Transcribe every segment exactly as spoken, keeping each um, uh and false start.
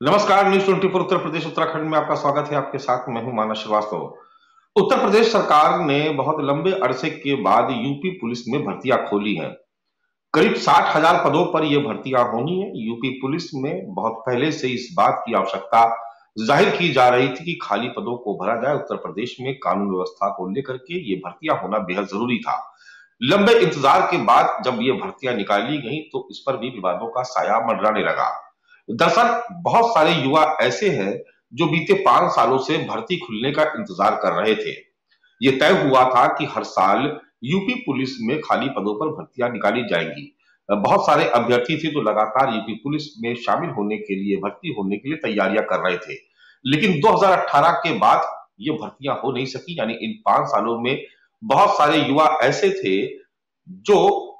नमस्कार, news twenty four Uttar Pradesh Uttarakhand में आपका स्वागत है। आपके साथ मैं हूं मानस श्रीवास्तव। उत्तर प्रदेश सरकार ने बहुत लंबे अरसे के बाद यूपी पुलिस में भर्तियां खोली हैं। करीब साठ हजार पदों पर ये भर्तियां होनी है। यूपी पुलिस में बहुत पहले से इस बात की आवश्यकता जाहिर की जा रही थी कि खाली पदों को भरा जाए। उत्तर प्रदेश में कानून व्यवस्था को लेकर के ये भर्तियां होना बेहद जरूरी था। लंबे इंतजार के बाद जब ये भर्तियां निकाली गई तो इस पर भी विवादों का साया मंडराने लगा। दरअसल बहुत सारे युवा ऐसे हैं जो बीते पांच सालों से भर्ती खुलने का इंतजार कर रहे थे। ये तय हुआ था कि हर साल यूपी पुलिस में खाली पदों पर भर्तियां निकाली जाएंगी। बहुत सारे अभ्यर्थी थे जो लगातार यूपी पुलिस में शामिल होने के लिए, भर्ती होने के लिए तैयारियां कर रहे थे। लेकिन दो हज़ार अठारह के बाद ये भर्तियां हो नहीं सकी। यानी इन पांच सालों में बहुत सारे युवा ऐसे थे जो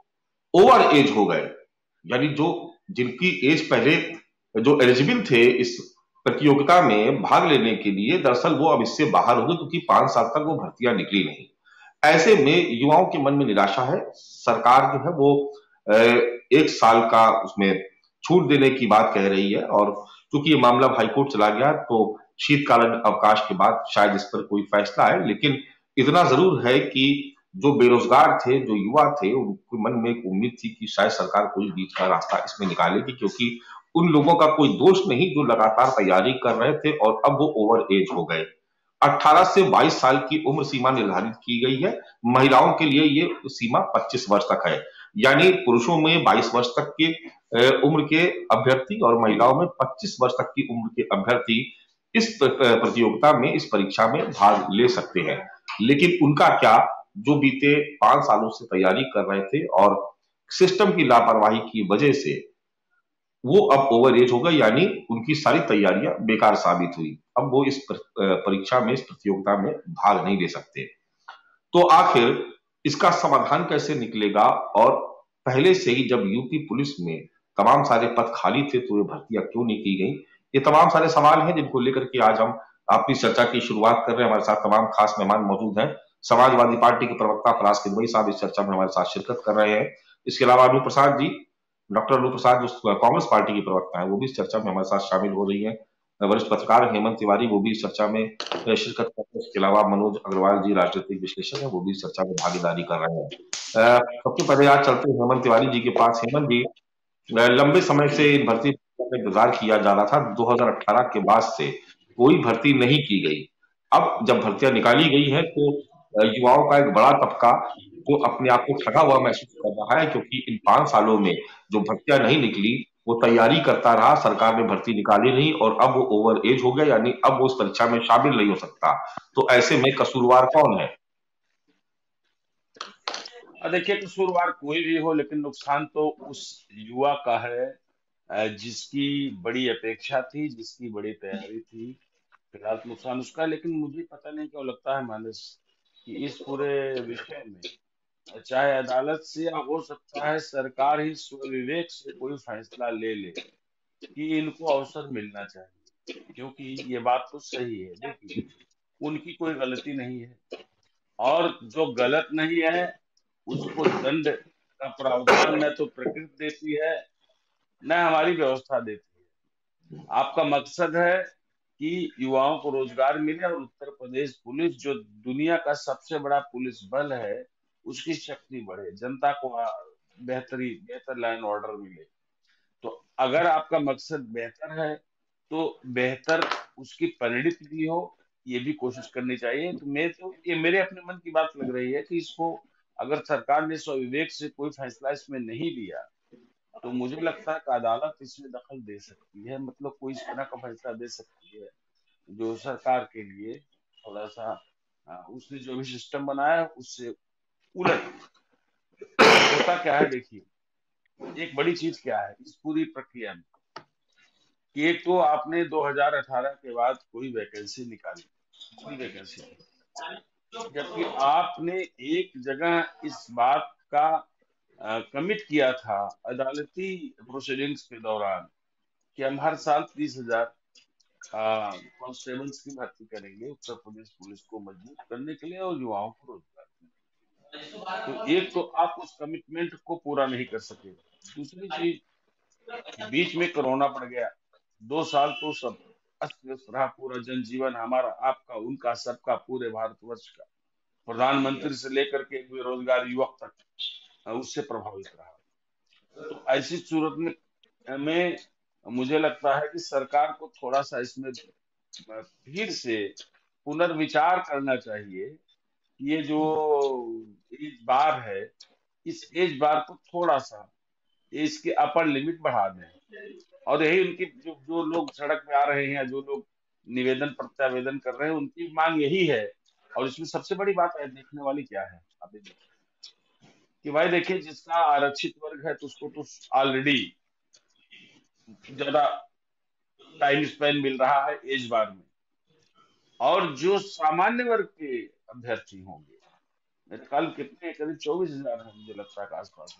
ओवर एज हो गए, यानी जो जिनकी एज पहले जो एलिजिबल थे इस प्रतियोगिता में भाग लेने के लिए, दरअसल वो अब इससे बाहर हो गए क्योंकि पांच साल तक वो भर्तियां निकली नहीं। ऐसे में युवाओं के मन में निराशा है। सरकार जो है वो अ, एक साल का उसमें छूट देने की बात कह रही है, और क्योंकि ये मामला हाईकोर्ट चला गया तो शीतकालीन अवकाश के बाद शायद इस पर कोई फैसला आए। लेकिन इतना जरूर है कि जो बेरोजगार थे, जो युवा थे, उनके मन में एक उम्मीद थी कि शायद सरकार कोई बीच का रास्ता इसमें निकालेगी, क्योंकि उन लोगों का कोई दोष नहीं जो लगातार तैयारी कर रहे थे और अब वो ओवर एज हो गए। अठारह से बाईस साल की उम्र सीमा निर्धारित की गई है। महिलाओं के लिए ये सीमा पच्चीस वर्ष तक है। यानी पुरुषों में बाईस वर्ष तक के अ, उम्र के अभ्यर्थी और महिलाओं में पच्चीस वर्ष तक की उम्र के अभ्यर्थी इस प्र- प्रतियोगिता में, इस परीक्षा में भाग ले सकते हैं। लेकिन उनका क्या, जो बीते पांच सालों से तैयारी कर रहे थे और सिस्टम की लापरवाही की वजह से वो अब ओवर एज हो गए, यानी उनकी सारी तैयारियां बेकार साबित हुई। अब वो इस पर- अ, परीक्षा में, इस प्रतियोगिता में भाग नहीं ले सकते। तो आखिर इसका समाधान कैसे निकलेगा, और पहले से ही जब यूपी पुलिस में तमाम सारे पद खाली थे तो ये भर्तियां क्यों नहीं की गई? ये तमाम सारे सवाल हैं जिनको लेकर के आज हम अपनी चर्चा की शुरुआत कर रहे हैं। हमारे साथ तमाम खास मेहमान मौजूद हैं। समाजवादी पार्टी के प्रवक्ता फराज किदवई साहब इस चर्चा में हमारे साथ शिरकत कर रहे हैं। इसके अलावा अनु प्रसाद जी, डॉक्टर अनु प्रसाद जो कांग्रेस पार्टी की प्रवक्ता है, वो भी इस चर्चा में हमारे साथ शामिल हो रही है। वरिष्ठ पत्रकार हेमंत तिवारी, वो भी इस चर्चा में शिरकत करते हैं। इसके अलावा मनोज अग्रवाल जी, राजनीतिक विश्लेषक है, वो भी इस चर्चा में भागीदारी कर रहे हैं। अ, सबसे पहले आज चलते हैं हेमंत तिवारी जी के पास। हेमंत जी, अ, लंबे समय से इन भर्ती का इंतजार किया जा रहा था। दो हज़ार अठारह के बाद से कोई भर्ती नहीं की गई। अब जब भर्तियां निकाली गई हैं तो अ, युवाओं का एक बड़ा तबका वो अपने आप को ठगा हुआ महसूस कर रहा है, क्योंकि इन पांच सालों में जो भर्तियां नहीं निकली, वो तैयारी करता रहा, सरकार ने भर्ती निकाली नहीं और अब वो ओवर एज हो गया, यानी अब वो उस परीक्षा में शामिल नहीं हो सकता। तो ऐसे में कसूरवार कौन है? और देखिए, कसूरवार कोई भी हो लेकिन नुकसान तो उस युवा का है अ, जिसकी बड़ी अपेक्षा थी, जिसकी बड़ी तैयारी थी। फिलहाल तो नुकसान उसका है, लेकिन मुझे पता नहीं क्यों लगता है मानस कि इस पूरे विषय में चाहे अदालत से या हो सकता है सरकार ही स्वविवेक से कोई फैसला ले ले कि इनको अवसर मिलना चाहिए, क्योंकि ये बात तो सही है। देखिए, उनकी कोई गलती नहीं है, और जो गलत नहीं है उसको दंड का प्रावधान न तो प्रकृति देती है, न हमारी व्यवस्था देती है। आपका मकसद है कि युवाओं को रोजगार मिले और उत्तर प्रदेश पुलिस, जो दुनिया का सबसे बड़ा पुलिस बल है, उसकी शक्ति बढ़े, जनता को आ, बेहतरी बेहतर लाइन ऑर्डर मिले। तो अगर आपका मकसद बेहतर है तो बेहतर उसकी परिणति भी हो, ये भी कोशिश करनी चाहिए। तो मैं तो ये मेरे अपने मन की बात लग रही है कि इसको अगर सरकार ने स्वविवेक से कोई फैसला इसमें नहीं लिया तो मुझे लगता है कि अदालत इसमें दखल दे सकती है, मतलब कोई इस तरह का फैसला दे सकती है जो सरकार के लिए थोड़ा सा अ, उसने जो भी सिस्टम बनाया है उससे उलट हो। अब होता क्या है, देखिए, एक बड़ी चीज क्या है इस पूरी प्रक्रिया में कि एक तो आपने दो हज़ार अठारह के बाद कोई वैकेंसी निकाली, कोई वैकेंसी नहीं, जबकि आपने एक जगह इस बात का कमिट किया था अदालती प्रोसीडिंग्स के दौरान कि हम हर साल तीस हजार कांस्टेबल्स की भर्ती करेंगे उत्तर प्रदेश पुलिस को मजबूत करने के लिए और युवाओं को रोजगार देने के लिए। तो एक तो आप उस कमिटमेंट को पूरा नहीं कर सके। दूसरी चीज, बीच में कोरोना पड़ गया, दो साल तो सब अस्त व्यस्त रहा, पूरा जनजीवन हमारा, आपका, उनका, सबका, पूरे भारतवर्ष का, प्रधानमंत्री से लेकर के एक बेरोजगार युवक तक अ, उससे प्रभावित रहा। तो ऐसी सूरत में में मुझे लगता है कि सरकार को थोड़ा सा इसमें अ, फिर से पुनर्विचार करना चाहिए कि ये जो एज बार है, इस एज बार को थोड़ा सा इसकी अपर लिमिट बढ़ा दें। और यही उनकी जो जो लोग सड़क पे आ रहे हैं, जो लोग निवेदन प्रत्यावेदन कर रहे हैं, उनकी मांग यही है। और इसमें सबसे बड़ी बात है, देखने वाली क्या है, आप ये देखिए कि भाई देखिए, जिसका आरक्षित वर्ग है तो उसको तो ऑलरेडी ज्यादा टाइम स्पेन मिल रहा है एज बार में, और जो सामान्य वर्ग के अभ्यर्थी होंगे, मेरे ख्याल कितने, करीब चौबीस हजार है मुझे लगता है के आसपास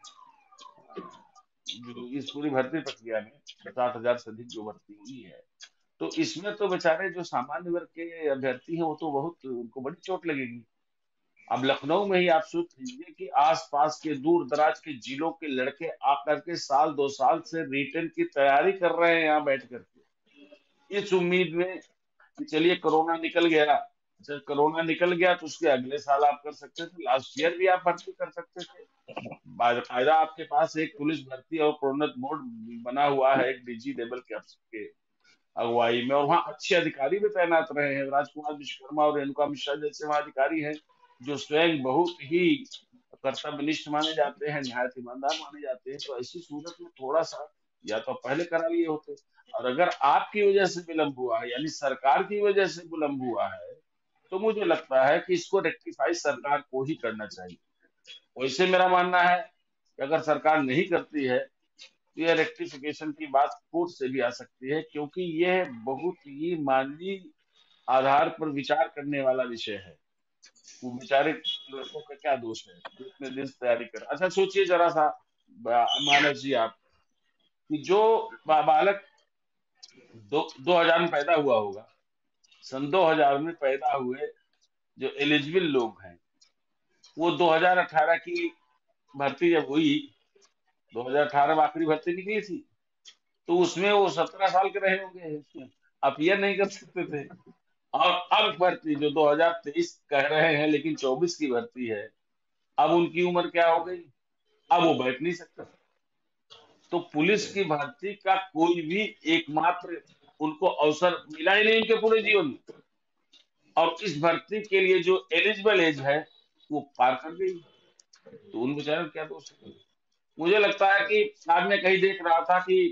जो इस पूरी भर्ती प्रक्रिया में पचास हजार से अधिक जो भर्ती हुई है, तो इसमें तो बेचारे जो सामान्य वर्ग के अभ्यर्थी हैं वो तो बहुत, उनको बड़ी चोट लगेगी। अब लखनऊ में ही आप सोच लीजिए कि आसपास के दूर दराज के जिलों के लड़के आकर के साल दो साल से रिटर्न की तैयारी कर रहे हैं यहाँ बैठ करके, इस उम्मीद में कि चलिए कोरोना निकल गया। जब कोरोना निकल गया तो उसके अगले साल आप कर सकते थे, लास्ट ईयर भी आप भर्ती कर सकते थे। बाकायदा आपके पास एक पुलिस भर्ती और प्रोन्नत बोर्ड बना हुआ है, एक डीजी लेवल के अफसर के अगुवाई में, और वहाँ अच्छे अधिकारी भी तैनात रहे हैं, राजकुमार विश्वकर्मा और रेणुका मिश्रा जैसे वहाँ अधिकारी हैं जो स्वयं बहुत ही कर्तव्यनिष्ठ माने जाते हैं, निहायत ईमानदार माने जाते हैं। तो ऐसी सूरत में थोड़ा सा या तो पहले करा लिए होते, और अगर आपकी वजह से विलंब हुआ है, यानी सरकार की वजह से विलंब हुआ है, तो मुझे लगता है कि इसको रेक्टिफाई सरकार को ही करना चाहिए। वैसे मेरा मानना है कि अगर सरकार नहीं करती है तो यह रेक्टिफिकेशन की बात कोर्ट से भी आ सकती है, क्योंकि यह बहुत ही मानवीय आधार पर विचार करने वाला विषय है। वो बेचारे लड़कों का क्या दोष है जो इतने दिन से तैयारी कर। अच्छा सोचिए जरा सा, बा- मानस जी आप, कि जो बा, बालक दो दो हजार में पैदा हुआ होगा, सन दो हजार में पैदा हुए जो एलिजिबल लोग हैं, वो दो हजार अठारह की भर्ती जब हुई, दो हजार अठारह में आखिरी भर्ती निकली थी, तो उसमें वो सत्रह साल के रहे होंगे, अपीयर नहीं कर सकते थे। और अब भर्ती जो दो हजार तेईस कह रहे हैं लेकिन चौबीस की भर्ती है, अब उनकी उम्र क्या हो गई, अब वो बैठ नहीं सकते। तो पुलिस की भर्ती का कोई भी एकमात्र उनको अवसर मिला ही नहीं उनके पूरे जीवन में, और इस भर्ती के लिए जो एलिजिबल एज है वो पार कर गई, तो उन बेचारों का क्या दोष है। मुझे लगता है कि आज मैं कहीं देख रहा था कि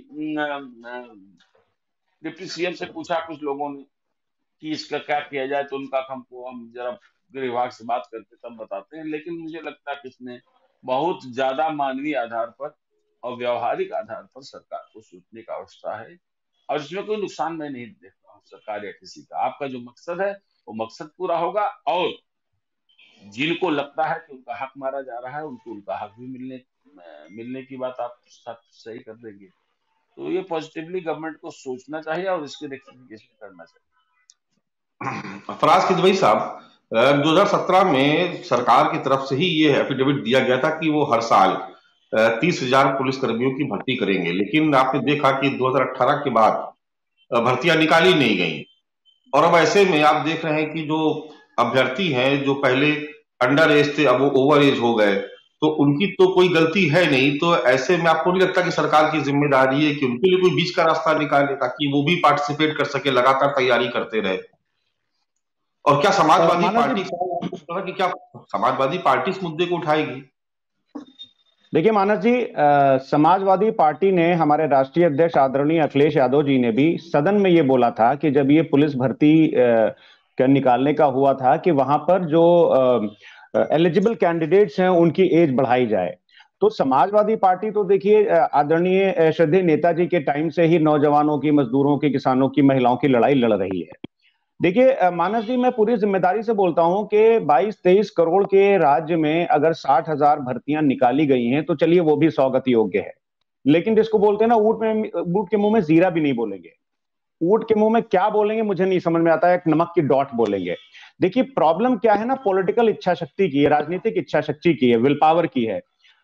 डिप्टी सीएम से पूछा कुछ लोगों ने कि इसका क्या किया जाए, तो उनका हमको, हम जरा गृह विभाग से बात करके तब बताते हैं। लेकिन मुझे लगता है कि इसमें बहुत ज्यादा मानवीय आधार पर और व्यवहारिक आधार पर सरकार को सोचने की आवश्यकता है, और इसमें कोई नुकसान मैं नहीं देख रहा हूँ सरकार या किसी का। आपका जो मकसद है वो मकसद पूरा होगा, और जिनको लगता है कि उनका हक मारा जा रहा है, उनको उनका हक भी मिलने अ, मिलने की बात आप सब सही कर देंगे। तो ये पॉजिटिवली गवर्नमेंट को सोचना चाहिए और इसके रेक्टिफिकेशन करना चाहिए। फराज किदवई साहब, दो हजार सत्रह में सरकार की तरफ से ही ये एफिडेविट दिया गया था कि वो हर साल तीस हजार पुलिस कर्मियों की भर्ती करेंगे, लेकिन आपने देखा कि दो हजार अठारह के बाद अ, भर्तियां निकाली नहीं गई। और अब ऐसे में आप देख रहे हैं कि जो अभ्यर्थी हैं जो पहले अंडर एज थे, अब वो ओवर एज हो गए, तो उनकी तो कोई गलती है नहीं। तो ऐसे में आपको नहीं लगता कि सरकार की जिम्मेदारी है कि उनके लिए कोई बीच का रास्ता निकाले ताकि वो भी पार्टिसिपेट कर सके, लगातार तैयारी करते रहे? और क्या अ, समाजवादी मानस पार्टी, जी कि क्या समाजवादी पार्टी इस मुद्दे को उठाएगी? देखिए मानस जी, अ, समाजवादी पार्टी ने, हमारे राष्ट्रीय अध्यक्ष आदरणीय अखिलेश यादव जी ने भी सदन में ये बोला था कि जब ये पुलिस भर्ती अ, का निकालने का हुआ था कि वहां पर जो एलिजिबल कैंडिडेट्स हैं उनकी एज बढ़ाई जाए। तो समाजवादी पार्टी तो देखिए अ, आदरणीय अ, श्रद्धेय नेताजी के टाइम से ही नौजवानों की, मजदूरों की, किसानों की, महिलाओं की लड़ाई लड़ रही है। देखिए अ, मानस जी, मैं पूरी जिम्मेदारी से बोलता हूं कि बाईस तेईस करोड़ के राज्य में अगर साठ हजार भर्तियां निकाली गई हैं तो चलिए वो भी स्वागत योग्य है। लेकिन जिसको बोलते हैं ना, ऊंट में ऊंट के मुंह में जीरा भी नहीं बोलेंगे। ऊंट के मुंह में क्या बोलेंगे मुझे नहीं समझ में आता है, एक नमक की डॉट बोलेंगे। देखिए प्रॉब्लम क्या है ना, पॉलिटिकल इच्छा शक्ति की है, राजनीतिक इच्छा शक्ति की है, विल पावर की है।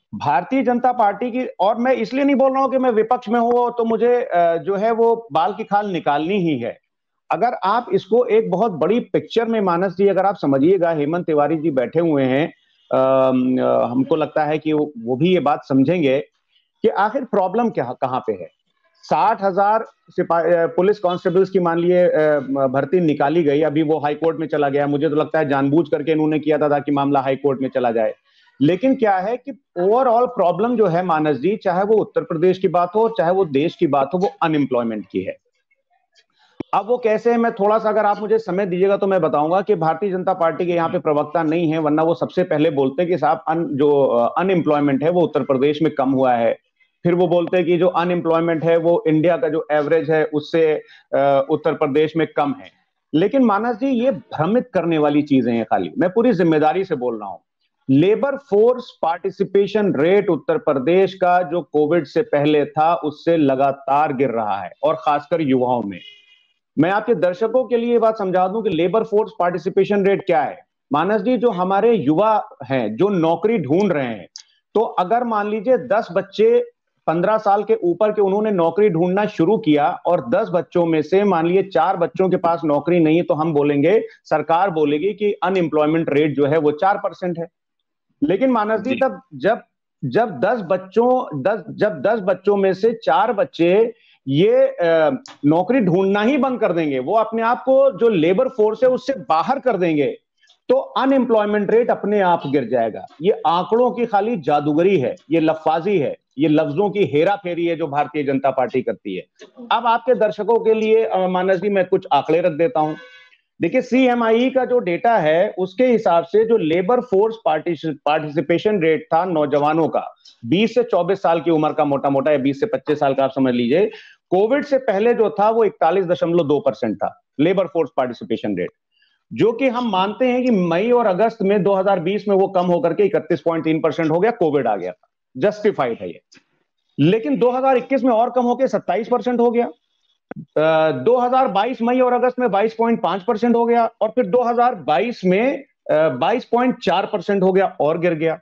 भारतीय जनता पार्टी की, और मैं इसलिए नहीं बोल रहा हूं कि मैं विपक्ष में हूं तो मुझे जो है वो बाल की खाल निकालनी ही है। अगर आप इसको एक बहुत बड़ी पिक्चर में मानस जी अगर आप समझिएगा, हेमंत तिवारी जी बैठे हुए हैं, आ, हमको लगता है कि वो, वो भी ये बात समझेंगे कि आखिर प्रॉब्लम क्या कहां पे है। साठ हजार पुलिस कांस्टेबल्स की मान लिए भर्ती निकाली गई, अभी वो हाई कोर्ट में चला गया। मुझे तो लगता है जानबूझ करके इन्होंने किया था ताकि मामला हाई कोर्ट में चला जाए। लेकिन क्या है कि ओवरऑल प्रॉब्लम जो है मानस जी, चाहे वो उत्तर प्रदेश की बात हो चाहे वो देश की बात हो, वो अनएम्प्लॉयमेंट की है। अब वो कैसे है, मैं थोड़ा सा अगर आप मुझे समय दीजिएगा तो मैं बताऊंगा कि भारतीय जनता पार्टी के यहाँ पे प्रवक्ता नहीं है, वरना वो सबसे पहले बोलते हैं कि साहब अन, जो अनएम्प्लॉयमेंट है वो उत्तर प्रदेश में कम हुआ है। फिर वो बोलते हैं कि जो अनएम्प्लॉयमेंट है वो इंडिया का जो एवरेज है उससे उत्तर प्रदेश में कम है। लेकिन मानस जी ये भ्रमित करने वाली चीजें हैं खाली, मैं पूरी जिम्मेदारी से बोल रहा हूं। Labour force participation rate Uttar Pradesh का जो कोविड से पहले था उससे लगातार गिर रहा है, और खासकर युवाओं में। मैं आपके दर्शकों के लिए बात समझा दूं कि लेबर फोर्स पार्टिसिपेशन रेट क्या है। मानस जी, जो हमारे युवा हैं जो नौकरी ढूंढ रहे हैं, तो अगर मान लीजिए दस बच्चे पंद्रह साल के ऊपर के उन्होंने नौकरी ढूंढना शुरू किया और दस बच्चों में से मान लीजिए चार बच्चों के पास नौकरी नहीं है, तो हम बोलेंगे, सरकार बोलेगी कि अनएम्प्लॉयमेंट रेट जो है वो चार परसेंट है। लेकिन मानस जी तब जब जब दस बच्चों दस जब दस बच्चों में से चार बच्चे ये नौकरी ढूंढना ही बंद कर देंगे, वो अपने आप को जो लेबर फोर्स है उससे बाहर कर देंगे, तो अनएम्प्लॉयमेंट रेट अपने आप गिर जाएगा। ये आंकड़ों की खाली जादूगरी है, ये लफ्फाजी है, ये लफ्जों की हेरा फेरी है जो भारतीय जनता पार्टी करती है। अब आपके दर्शकों के लिए मानस जी मैं कुछ आंकड़े रख देता हूं। देखिए, सीएमआई का जो डेटा है उसके हिसाब से जो लेबर फोर्स पार्टिसिपेशन रेट था नौजवानों का बीस से चौबीस साल की उम्र का, मोटा मोटा, या बीस से पच्चीस साल का आप समझ लीजिए, कोविड से पहले जो था वो इकतालीस दशमलव दो परसेंट था लेबर फोर्स पार्टिसिपेशन रेट, जो कि हम मानते हैं कि मई और अगस्त में दो हज़ार बीस में वो कम होकर के इकतीस पॉइंट तीन परसेंट हो गया, कोविड आ गया था, जस्टिफाइड है ये। लेकिन दो हज़ार इक्कीस में और कम होकर सत्ताईस परसेंट हो गया, दो हज़ार बाईस मई और अगस्त में बाईस पॉइंट पाँच परसेंट हो गया, और फिर दो हज़ार बाईस में बाईस पॉइंट चार परसेंट हो गया और गिर गया।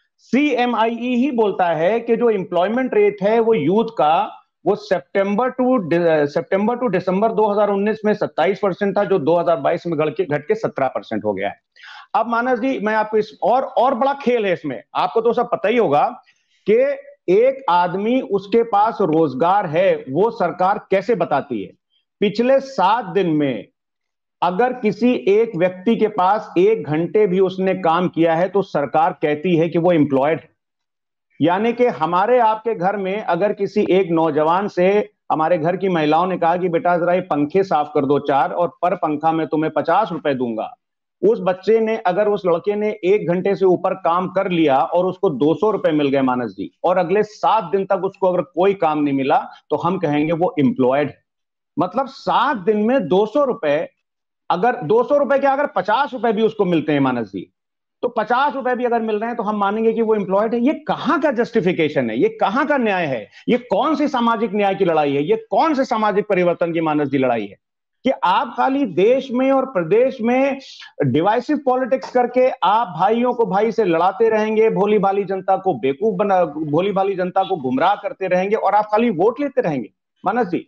सीएमआई ही बोलता है कि जो एम्प्लॉयमेंट रेट है वो यूथ का, वो सितंबर टू सितंबर टू दिसंबर दो हज़ार उन्नीस में सत्ताईस परसेंट था, जो दो हज़ार बाईस में घट के घट के सत्रह परसेंट हो गया है। अब मानस जी मैं आपको इस और और बड़ा खेल है इसमें, आपको तो सब पता ही होगा कि एक आदमी उसके पास रोजगार है वो सरकार कैसे बताती है। पिछले सात दिन में अगर किसी एक व्यक्ति के पास एक घंटे भी उसने काम किया है तो सरकार कहती है कि वो एम्प्लॉयड है। यानी कि हमारे आपके घर में अगर किसी एक नौजवान से हमारे घर की महिलाओं ने कहा कि बेटा जरा ये पंखे साफ कर दो चार, और पर पंखा मैं तुम्हें पचास रुपए दूंगा, उस बच्चे ने, अगर उस लड़के ने एक घंटे से ऊपर काम कर लिया और उसको दो सौ रुपए मिल गए मानस जी, और अगले सात दिन तक उसको अगर कोई काम नहीं मिला, तो हम कहेंगे वो एम्प्लॉयड है। मतलब सात दिन में दो सौ रुपए, अगर दो सौ रुपए के अगर पचास रुपए भी उसको मिलते हैं मानस जी, तो पचास रुपए भी अगर मिल रहे हैं तो हम मानेंगे कि वो एम्प्लॉयड है। ये कहां का जस्टिफिकेशन है, ये कहां का न्याय है, ये कौन सी सामाजिक न्याय की लड़ाई है, ये कौन से सामाजिक परिवर्तन की मानस जी लड़ाई है कि आप खाली देश में और प्रदेश में डिवाइसिव पॉलिटिक्स करके आप भाइयों को भाई से लड़ाते रहेंगे, भोली भाली जनता को बेवकूफ बना, भोली भाली जनता को गुमराह करते रहेंगे, और आप खाली वोट लेते रहेंगे मानस जी।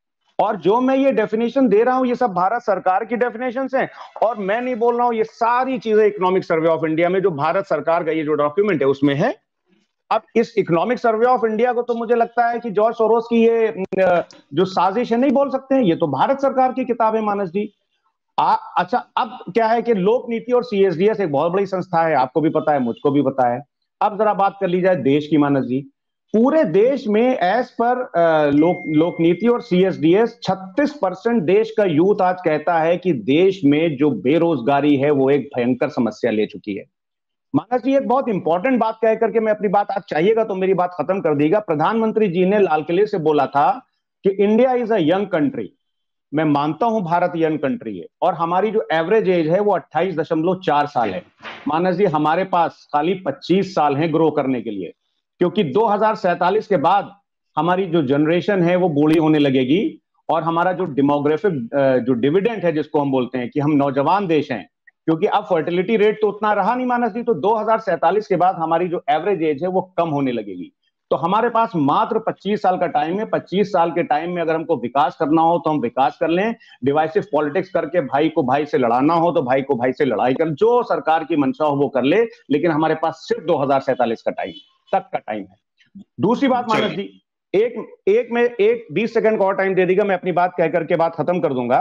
और जो मैं ये डेफिनेशन दे रहा हूं ये सब भारत सरकार की डेफिनेशंस हैं, और मैं नहीं बोल रहा हूं, ये सारी चीजें इकोनॉमिक सर्वे ऑफ इंडिया में जो भारत सरकार का ये जो डॉक्यूमेंट है उसमें है। अब इस इकोनॉमिक सर्वे ऑफ इंडिया को तो मुझे लगता है कि जॉर्ज सोरोस की ये जो साजिश है नहीं बोल सकते हैं, ये तो भारत सरकार की किताब है मानस जी। आ, अच्छा, अब क्या है कि लोक नीति और सीएसडीएस एक बहुत बड़ी संस्था है, आपको भी पता है, मुझको भी पता है। अब जरा बात कर ली जाए देश की मानस जी। पूरे देश में एज पर लोक लोक नीति और सीएसडीएस छत्तीस परसेंट देश का यूथ आज कहता है कि देश में जो बेरोजगारी है वो एक भयंकर समस्या ले चुकी है। मानस जी एक बहुत इंपॉर्टेंट बात कह करके मैं अपनी बात, आप चाहिएगा तो मेरी बात खत्म कर देगा। प्रधानमंत्री जी ने लाल किले से बोला था कि India is a young country. मैं मानता हूं भारत यंग कंट्री है, और हमारी जो एवरेज एज है वो अट्ठाईस दशमलव चार साल है मानस जी। हमारे पास खाली पच्चीस साल है ग्रो करने के लिए, क्योंकि दो हज़ार सैंतालीस के बाद हमारी जो जनरेशन है वो बूढ़ी होने लगेगी, और हमारा जो डेमोग्राफिक जो डिविडेंड है जिसको हम बोलते हैं कि हम नौजवान देश हैं, क्योंकि अब फर्टिलिटी रेट तो उतना रहा नहीं मानस जी, तो दो हज़ार सैंतालीस के बाद हमारी जो एवरेज एज है वो कम होने लगेगी। तो हमारे पास मात्र पच्चीस साल का टाइम है। पच्चीस साल के टाइम में अगर हमको विकास करना हो तो हम विकास कर लें, डिवाइसिव पॉलिटिक्स करके भाई को भाई से लड़ाना हो तो भाई को भाई से लड़ाई कर, जो सरकार की मंशा हो वो कर ले, लेकिन हमारे पास सिर्फ दो हज़ार सैंतालीस का टाइम तक का टाइम है। दूसरी बात मानस जी, एक एक में एक बीस सेकंड का और टाइम दे दीजिएगा, मैं अपनी बात कहकर के बात खत्म कर दूंगा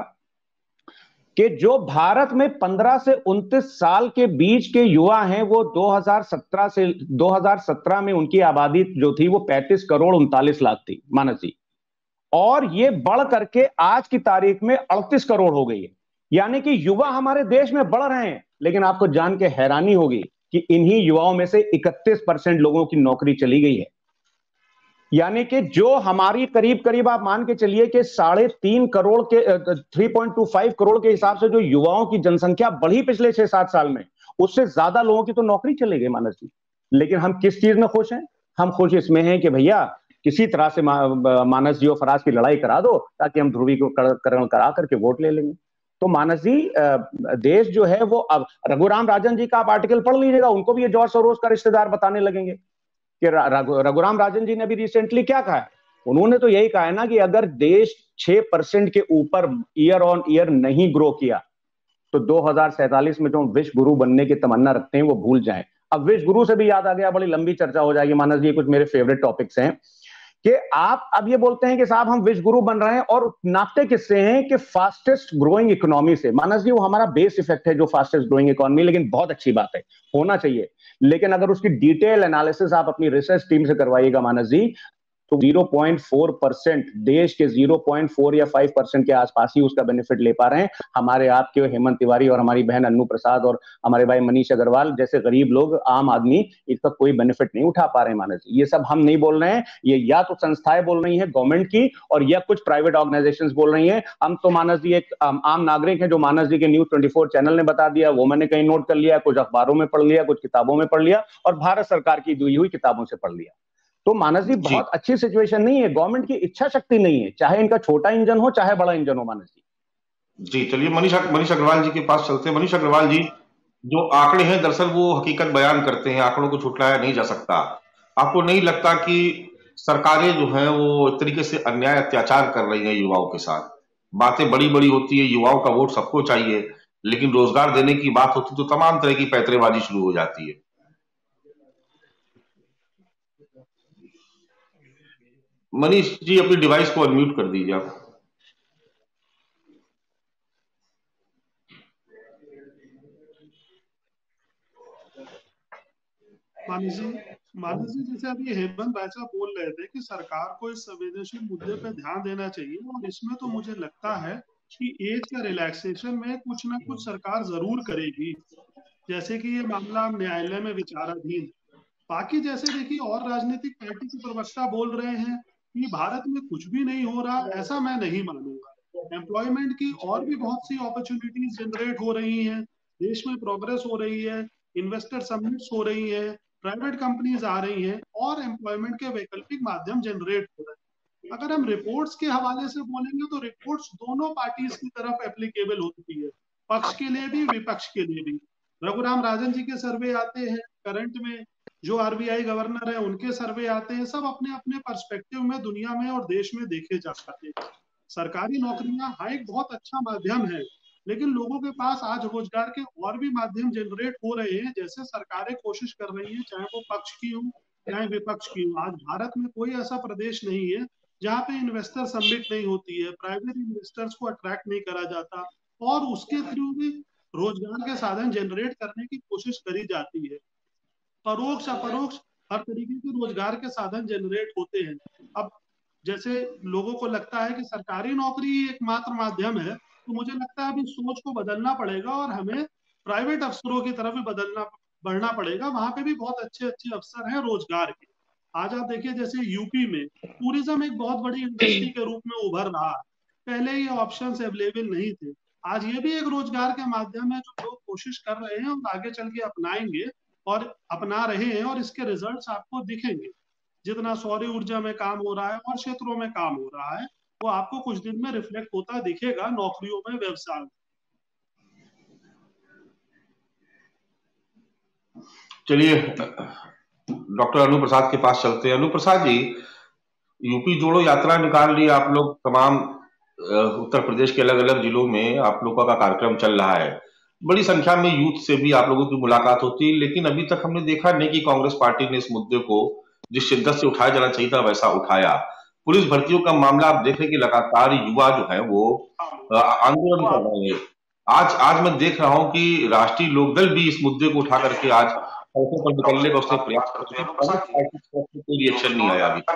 कि जो भारत में पंद्रह से उनतीस साल के बीच के युवा हैं वो दो हज़ार सत्रह से दो हज़ार सत्रह में उनकी आबादी जो थी वो पैंतीस करोड़ उनतालीस लाख थी मानस जी, और ये बढ़ करके आज की तारीख में अड़तीस करोड़ हो गई है। यानी कि युवा हमारे देश में बढ़ रहे हैं, लेकिन आपको जान के हैरानी होगी कि इन्हीं युवाओं में से इकतीस परसेंट लोगों की नौकरी चली गई है। यानी कि जो हमारी करीब करीब आप मान के चलिए कि साढ़े तीन करोड़ के तीन पॉइंट दो पाँच करोड़ के हिसाब से जो युवाओं की जनसंख्या बढ़ी पिछले छह सात साल में, उससे ज्यादा लोगों की तो नौकरी चली गई मानस जी। लेकिन हम किस चीज में खुश हैं? हम खुश इसमें हैं कि भैया किसी तरह से मा, मानस जी और फराज की लड़ाई करा दो ताकि हम ध्रुवीकरण करा करके वोट ले लेंगे। तो मानस जी, देश जो है वो अब रघुराम राजन जी का आप आर्टिकल पढ़ लीजिएगा, उनको भी ये जॉर्ज सोरोस का रिश्तेदार बताने लगेंगे कि रघुराम राजन जी ने भी रिसेंटली क्या कहा है। उन्होंने तो यही कहा है ना कि अगर देश छह परसेंट के ऊपर ईयर ऑन ईयर नहीं ग्रो किया तो दो हज़ार सैंतालीस में जो विश्व गुरु बनने की तमन्ना रखते हैं वो भूल जाएं। अब विश्व गुरु से भी याद आ गया, बड़ी लंबी चर्चा हो जाएगी मानस जी, कुछ मेरे फेवरेट टॉपिक्स हैं कि आप अब ये बोलते हैं कि साहब हम विश्व गुरु बन रहे हैं और नापते किससे हैं कि फास्टेस्ट ग्रोइंग इकोनॉमी से। मानस जी, वो हमारा बेस इफेक्ट है जो फास्टेस्ट ग्रोइंग इकोनॉमी, लेकिन बहुत अच्छी बात है, होना चाहिए, लेकिन अगर उसकी डिटेल एनालिसिस आप अपनी रिसर्च टीम से करवाइएगा मानस जी, तो ज़ीरो पॉइंट फोर परसेंट देश के ज़ीरो पॉइंट फोर या फाइव परसेंट के आसपास ही उसका बेनिफिट ले पा रहे हैं। हमारे आपके हेमंत तिवारी और हमारी बहन अन्नू प्रसाद और हमारे भाई मनीष अग्रवाल जैसे गरीब लोग, आम आदमी, इसका कोई बेनिफिट नहीं उठा पा रहे हैं मानस जी। ये सब हम नहीं बोल रहे हैं, ये या तो संस्थाएं बोल रही हैं गवर्नमेंट की और या कुछ प्राइवेट ऑर्गेनाइजेशंस बोल रही हैं। हम तो मानस जी एक आम नागरिक हैं, जो मानस जी के न्यूज ट्वेंटी फोर चैनल ने बता दिया वो मैंने कहीं नोट कर लिया, कुछ अखबारों में पढ़ लिया, कुछ किताबों में पढ़ लिया और भारत सरकार की दी हुई किताबों से पढ़ लिया। तो मानस जी, बहुत अच्छी सिचुएशन नहीं है, गवर्नमेंट की इच्छा शक्ति नहीं है, चाहे इनका छोटा इंजन हो चाहे बड़ा इंजन हो मानस जी। जी चलिए मनीष मनीष अग्रवाल जी के पास चलते हैं। मनीष अग्रवाल जी, जो आंकड़े हैं दरअसल वो हकीकत बयान करते हैं, आंकड़ों को छुटलाया नहीं जा सकता। आपको नहीं लगता कि सरकारें जो हैं वो एक तरीके से अन्याय अत्याचार कर रही हैं युवाओं के साथ? बातें बड़ी बड़ी होती है, युवाओं का वोट सबको चाहिए, लेकिन रोजगार देने की बात होती तो तमाम तरह की पैंतरेबाजी शुरू हो जाती है। मनीष जी, अपनी डिवाइस को अनम्यूट कर दीजिए आप। मानस जी, मानस जी जैसे अभी हेमंत भाई साहब बोल रहे थे कि सरकार को इस संवेदनशील मुद्दे पे ध्यान देना चाहिए, और इसमें तो मुझे लगता है कि एज का रिलैक्सेशन में कुछ ना कुछ सरकार जरूर करेगी। जैसे कि ये मामला न्यायालय में विचाराधीन। बाकी जैसे देखिए और राजनीतिक पार्टी के प्रवक्ता बोल रहे हैं कि भारत में कुछ भी नहीं हो रहा, ऐसा मैं नहीं मानूंगा। एम्प्लॉयमेंट की और भी बहुत सी अपॉर्चुनिटीज जनरेट हो रही हैं, देश में प्रोग्रेस हो रही है, इन्वेस्टर समिट्स हो रही है, प्राइवेट कंपनीज आ रही हैं और एम्प्लॉयमेंट के वैकल्पिक माध्यम जनरेट हो रहे हैं। अगर हम रिपोर्ट्स के हवाले से बोलेंगे तो रिपोर्ट्स दोनों पार्टीज की तरफ एप्लीकेबल होती है, पक्ष के लिए भी विपक्ष के लिए भी। रघुराम राजन जी के सर्वे आते हैं, करंट में जो आरबीआई गवर्नर है उनके सर्वे आते हैं, सब अपने अपने पर्सपेक्टिव में दुनिया में और देश में देखे जाते हैं। सरकारी नौकरियां हाँ एक बहुत अच्छा माध्यम है, लेकिन लोगों के पास आज रोजगार के और भी माध्यम जनरेट हो रहे हैं, जैसे सरकारें कोशिश कर रही हैं, चाहे वो पक्ष की हो चाहे विपक्ष की हो। आज भारत में कोई ऐसा प्रदेश नहीं है जहाँ पे इन्वेस्टर सबमिट नहीं होती है, प्राइवेट इन्वेस्टर्स को अट्रैक्ट नहीं करा जाता और उसके थ्रू भी रोजगार के साधन जनरेट करने की कोशिश करी जाती है। परोक्ष अपरोक्ष हर तरीके के रोजगार के साधन जनरेट होते हैं। अब जैसे लोगों को लगता है कि सरकारी नौकरी एकमात्र माध्यम है, तो मुझे लगता है अभी सोच को बदलना पड़ेगा और हमें प्राइवेट अफसरों की तरफ भी बदलना बढ़ना पड़ेगा। वहां पे भी बहुत अच्छे अच्छे अवसर हैं रोजगार के। आज आप देखिए जैसे यूपी में टूरिज्म एक बहुत बड़ी इंडस्ट्री के रूप में उभर रहा है, पहले ये ऑप्शंस अवेलेबल नहीं थे, आज ये भी एक रोजगार के माध्यम है जो लोग कोशिश कर रहे हैं और आगे चल के अपनाएंगे और अपना रहे हैं, और इसके रिजल्ट्स आपको दिखेंगे। जितना सौर ऊर्जा में काम हो रहा है और क्षेत्रों में काम हो रहा है वो आपको कुछ दिन में रिफ्लेक्ट होता दिखेगा नौकरियों में, व्यवसाय में। चलिए डॉक्टर अनु प्रसाद के पास चलते हैं। अनु प्रसाद जी, यूपी जोड़ो यात्रा निकाल ली आप लोग, तमाम उत्तर प्रदेश के अलग अलग जिलों में आप लोगों का कार्यक्रम चल रहा है, बड़ी संख्या में यूथ से भी आप लोगों की मुलाकात होती है, लेकिन अभी तक हमने देखा नहीं कि कांग्रेस पार्टी ने इस मुद्दे को जिस शिद्दत से उठाया जाना चाहिए था वैसा उठाया। पुलिस भर्तियों का मामला आप देख रहे कि लगातार युवा जो है वो आंदोलन कर रहे हैं। आज आज मैं देख रहा हूं कि राष्ट्रीय लोकदल भी इस मुद्दे को उठा करके आज सड़कों पर निकलने का उसने प्रयास कर कोई रिएक्शन नहीं आया अभी।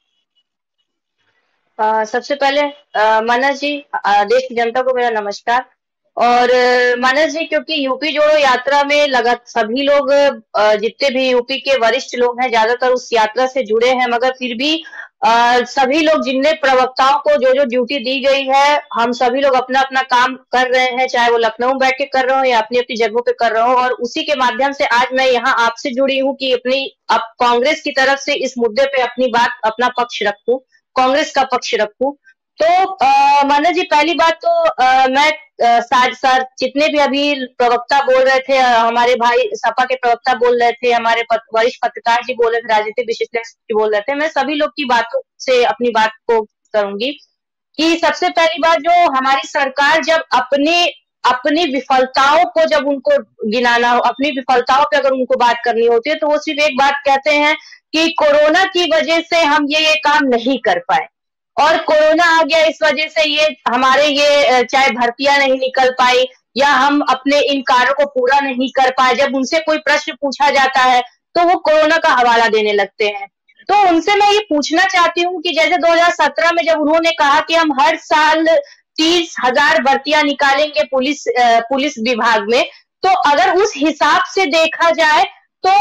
आ, सबसे पहले मानस जी, आ, देश की जनता को मेरा नमस्कार। और मानस जी, क्योंकि यूपी जोड़ो यात्रा में लगा सभी लोग, जितने भी यूपी के वरिष्ठ लोग हैं ज्यादातर उस यात्रा से जुड़े हैं, मगर फिर भी आ, सभी लोग जिनने प्रवक्ताओं को जो जो ड्यूटी दी गई है, हम सभी लोग अपना अपना काम कर रहे हैं, चाहे वो लखनऊ बैठ के कर रहे हो या अपनी अपनी जगहों पे कर रहे हो। और उसी के माध्यम से आज मैं यहाँ आपसे जुड़ी हूँ कि अपनी अब कांग्रेस की तरफ से इस मुद्दे पे अपनी बात, अपना पक्ष रखूं, कांग्रेस का पक्ष रखूं। तो मानस जी, पहली बात तो आ, मैं साथ साथ जितने भी अभी प्रवक्ता बोल रहे थे, हमारे भाई सपा के प्रवक्ता बोल रहे थे, हमारे वरिष्ठ पत्रकार जी बोल रहे थे, राजनीतिक विश्लेषक बोल रहे थे, मैं सभी लोग की बातों से अपनी बात को करूंगी कि सबसे पहली बात, जो हमारी सरकार जब अपने अपनी विफलताओं को जब उनको गिनाना हो, अपनी विफलताओं पे अगर उनको बात करनी होती है, तो वो सिर्फ एक बात कहते हैं कि कोरोना की वजह से हम ये ये काम नहीं कर पाए, और कोरोना आ गया इस वजह से ये हमारे ये चाहे भर्तियां नहीं निकल पाई या हम अपने इन कार्यों को पूरा नहीं कर पाए। जब उनसे कोई प्रश्न पूछा जाता है तो वो कोरोना का हवाला देने लगते हैं। तो उनसे मैं ये पूछना चाहती हूँ कि जैसे दो हज़ार सत्रह में जब उन्होंने कहा कि हम हर साल तीस हजार भर्तियां निकालेंगे पुलिस पुलिस विभाग में, तो अगर उस हिसाब से देखा जाए तो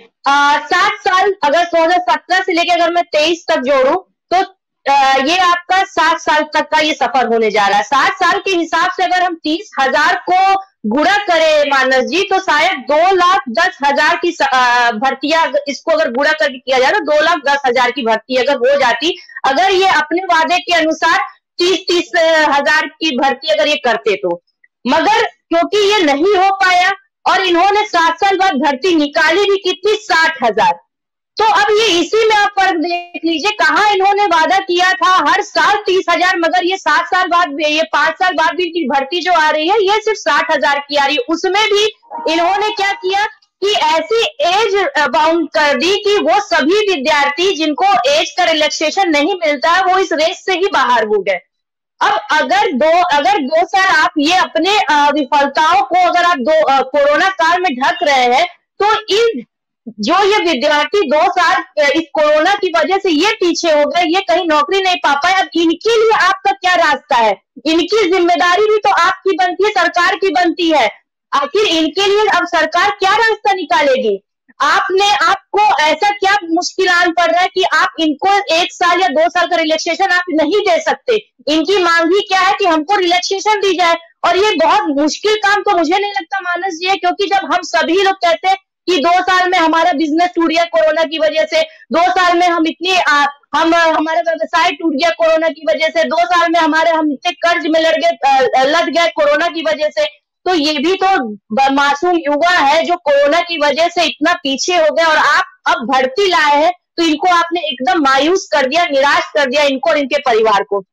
सात साल अगर दो हजार सत्रह से लेकर अगर मैं तेईस तक जोड़ू तो आ, ये आपका सात साल तक का ये सफर होने जा रहा है। सात साल के हिसाब से अगर हम तीस हजार को गुणा करें मानस जी, तो शायद दो लाख दस हजार की भर्तियां, इसको अगर गुणा करके किया जाए तो दो लाख दस हजार की भर्ती अगर हो जाती, अगर ये अपने वादे के अनुसार तीस तीस हजार की भर्ती अगर ये करते तो। मगर क्योंकि ये नहीं हो पाया और इन्होंने सात साल बाद भर्ती निकाली भी कितनी, साठ हजार। तो अब ये इसी में आप फर्क देख लीजिए, कहाँ इन्होंने वादा किया था हर साल तीस हजार, मगर ये सात साल बाद, ये पांच साल बाद भी इनकी भर्ती जो आ रही है ये सिर्फ साठ हजार की आ रही है। उसमें भी इन्होंने क्या किया कि ऐसी एज बाउंड कर दी कि वो सभी विद्यार्थी जिनको एज का रिलैक्सेशन नहीं मिलता है वो इस रेस से ही बाहर हो गए। अब अगर दो अगर दो साल आप ये अपने विफलताओं को अगर आप दो कोरोना काल में ढक रहे हैं, तो इन जो ये विद्यार्थी दो साल इस कोरोना की वजह से ये पीछे हो गए, ये कहीं नौकरी नहीं पा पाए, अब इनके लिए आपका क्या रास्ता है? इनकी जिम्मेदारी भी तो आपकी बनती है, सरकार की बनती है। आखिर इनके लिए अब सरकार क्या रास्ता निकालेगी? आपने आपको ऐसा क्या मुश्किल आन पड़ रहा है कि आप इनको एक साल या दो साल का रिलैक्सेशन आप नहीं दे सकते? इनकी मांग ही क्या है कि हमको रिलैक्सेशन दी जाए, और ये बहुत मुश्किल काम तो मुझे नहीं लगता मानस जी है, क्योंकि जब हम सभी लोग कहते हैं कि दो साल में हमारा बिजनेस टूट गया कोरोना की वजह से, दो साल में हम इतनी आ, हम हमारा व्यवसाय टूट गया कोरोना की वजह से, दो साल में हमारे हम इतने कर्ज में लड़ गए लद गए कोरोना की वजह से, तो ये भी तो मासूम युवा है जो कोरोना की वजह से इतना पीछे हो गए, और आप अब भर्ती लाए हैं तो इनको आपने एकदम मायूस कर दिया, निराश कर दिया इनको और इनके परिवार को।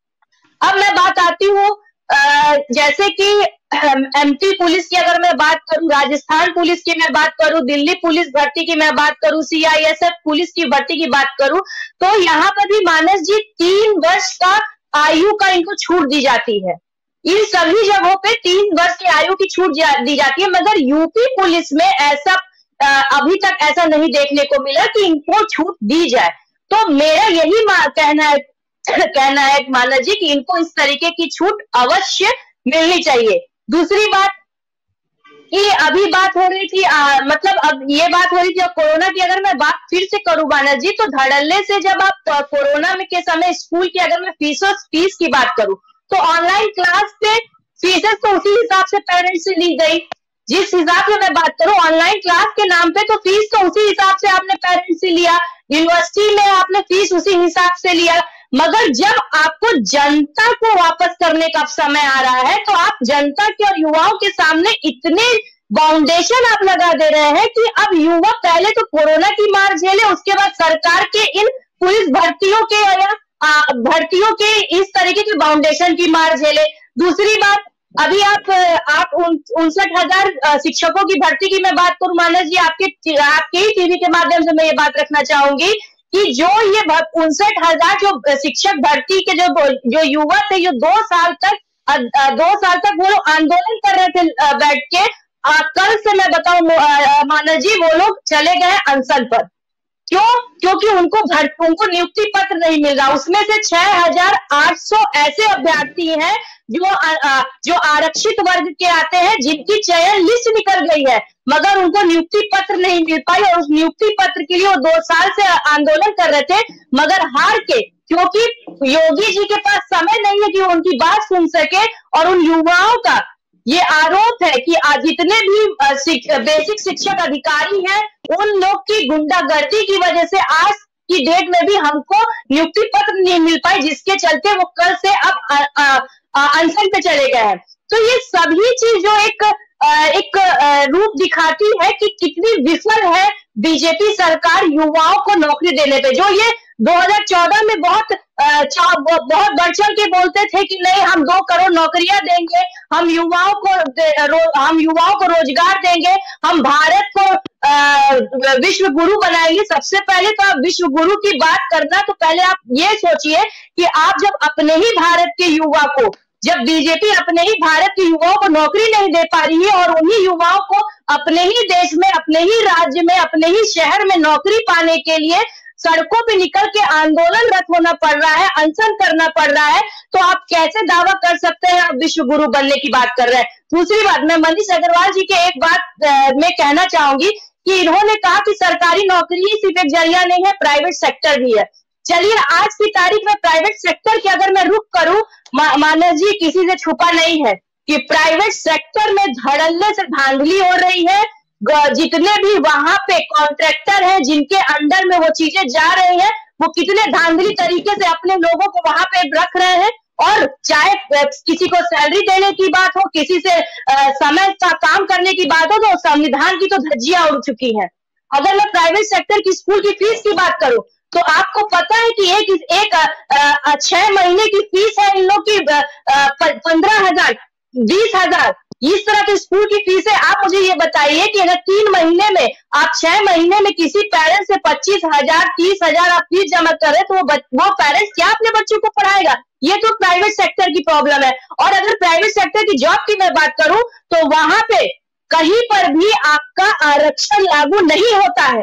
अब मैं बात आती हूँ जैसे कि एमपी पुलिस की अगर मैं बात करूं, राजस्थान पुलिस की मैं बात करूं, दिल्ली पुलिस भर्ती की मैं बात करूं, सीआईएसएफ पुलिस की भर्ती की बात करूं, तो यहाँ पर भी मानस जी तीन वर्ष का आयु का इनको छूट दी जाती है। इन सभी जगहों पे तीन वर्ष की आयु की छूट दी जाती है, मगर यूपी पुलिस में ऐसा अभी तक ऐसा नहीं देखने को मिला कि इनको छूट दी जाए। तो मेरा यही कहना है कहना है मानस जी कि इनको इस तरीके की छूट अवश्य मिलनी चाहिए। दूसरी बात कि अभी बात हो रही थी आ, मतलब अब ये बात हो रही थी कोरोना की, अगर मैं बात फिर से करूं मानस जी, तो धड़ल्ले से जब आप कोरोना में के समय स्कूल की अगर मैं फीसों फीस की बात करूं, तो ऑनलाइन क्लास पे फीसेस तो उसी हिसाब से पेरेंट्स से ली गई। जिस हिसाब से मैं बात करूं ऑनलाइन क्लास के नाम पे, तो फीस तो उसी हिसाब से आपने पेरेंट्स से लिया, यूनिवर्सिटी में आपने फीस उसी हिसाब से लिया, मगर जब आपको जनता को वापस करने का समय आ रहा है तो आप जनता के और युवाओं के सामने इतने फाउंडेशन आप लगा दे रहे हैं कि अब युवा पहले तो कोरोना की मार झेले, उसके बाद सरकार के इन पुलिस भर्तियों के या भर्तियों के इस तरीके की फाउंडेशन की मार झेले। दूसरी बात, अभी आप आप उनसठ हजार शिक्षकों की भर्ती की मैं बात करूं मानस जी, आपके आपके ही टीवी के माध्यम से मैं ये बात रखना चाहूंगी कि जो ये उनसठ हजार जो शिक्षक भर्ती के जो जो युवा थे, जो दो साल तक दो साल तक वो लोग आंदोलन कर रहे थे बैठ के, आ, कल से मैं बताऊं मानस जी, वो लोग चले गए अनशन पर। क्यों? क्योंकि उनको भर उनको नियुक्ति पत्र नहीं मिल रहा। उसमें से छह हजार आठ सौ ऐसे अभ्यर्थी हैं जो आ, जो आरक्षित वर्ग के आते हैं, जिनकी चयन लिस्ट निकल गई है, मगर उनको नियुक्ति पत्र नहीं मिल पाई, और उस नियुक्ति पत्र के लिए वो दो साल से आंदोलन कर रहे थे, मगर हार के, क्योंकि योगी जी के पास समय नहीं है कि वो उनकी बात सुन सके। और उन युवाओं का ये आरोप है कि जितने भी बेसिक शिक्षक अधिकारी हैं, उन लोग की गुंडागर्दी की वजह से आज की डेट में भी हमको नियुक्ति पत्र नहीं मिल पाई, जिसके चलते वो कल से अब अनशन पे चले गए हैं। तो ये सभी चीज जो एक एक रूप दिखाती है कि कितनी विफल है बीजेपी सरकार युवाओं को नौकरी देने पे। जो ये दो हज़ार चौदह में बहुत बहुत बढ़ चढ़ के बोलते थे कि नहीं, हम दो करोड़ नौकरियां देंगे, हम युवाओं को हम युवाओं को रोजगार देंगे, हम भारत को विश्व गुरु बनाएंगे। सबसे पहले तो आप विश्व गुरु की बात करना, तो पहले आप ये सोचिए कि आप जब अपने ही भारत के युवा को, जब बीजेपी अपने ही भारत के युवाओं को नौकरी नहीं दे पा रही है, और उन्हीं युवाओं को अपने ही देश में, अपने ही राज्य में, अपने ही शहर में नौकरी पाने के लिए सड़कों पे निकल के आंदोलनरत होना पड़ रहा है, अनशन करना पड़ रहा है, तो आप कैसे दावा कर सकते हैं आप विश्व गुरु बनने की बात कर रहे हैं? दूसरी बात, मैं मनीष अग्रवाल जी के एक बात में कहना चाहूंगी कि इन्होंने कहा कि सरकारी नौकरी ही सिर्फ एक जरिया नहीं है, प्राइवेट सेक्टर भी है। चलिए, आज की तारीख में प्राइवेट सेक्टर की अगर मैं रुख करूं, मा, मानस जी, किसी से छुपा नहीं है कि प्राइवेट सेक्टर में धड़ल्ले से धांधली हो रही है। जितने भी वहां पे कॉन्ट्रैक्टर हैं, जिनके अंडर में वो चीजें जा रही हैं, वो कितने धांधली तरीके से अपने लोगों को वहां पे रख रहे हैं। और चाहे किसी को सैलरी देने की बात हो, किसी से समय का काम करने की बात हो, तो संविधान की तो धज्जियां उड़ चुकी है। अगर मैं प्राइवेट सेक्टर की स्कूल की फीस की बात करूं, तो आपको पता है कि एक एक छह महीने की फीस है इन लोग की पंद्रह हजार बीस हजार इस तरह की स्कूल की फीस है। आप मुझे ये बताइए कि अगर तीन महीने में आप छह महीने में किसी पेरेंट्स से पच्चीस हजार तीस हजार आप फीस जमा करें, तो वो वो पेरेंट्स क्या अपने बच्चों को पढ़ाएगा? ये तो प्राइवेट सेक्टर की प्रॉब्लम है। और अगर प्राइवेट सेक्टर की जॉब की मैं बात करूं, तो वहां पे कहीं पर भी आपका आरक्षण लागू नहीं होता है।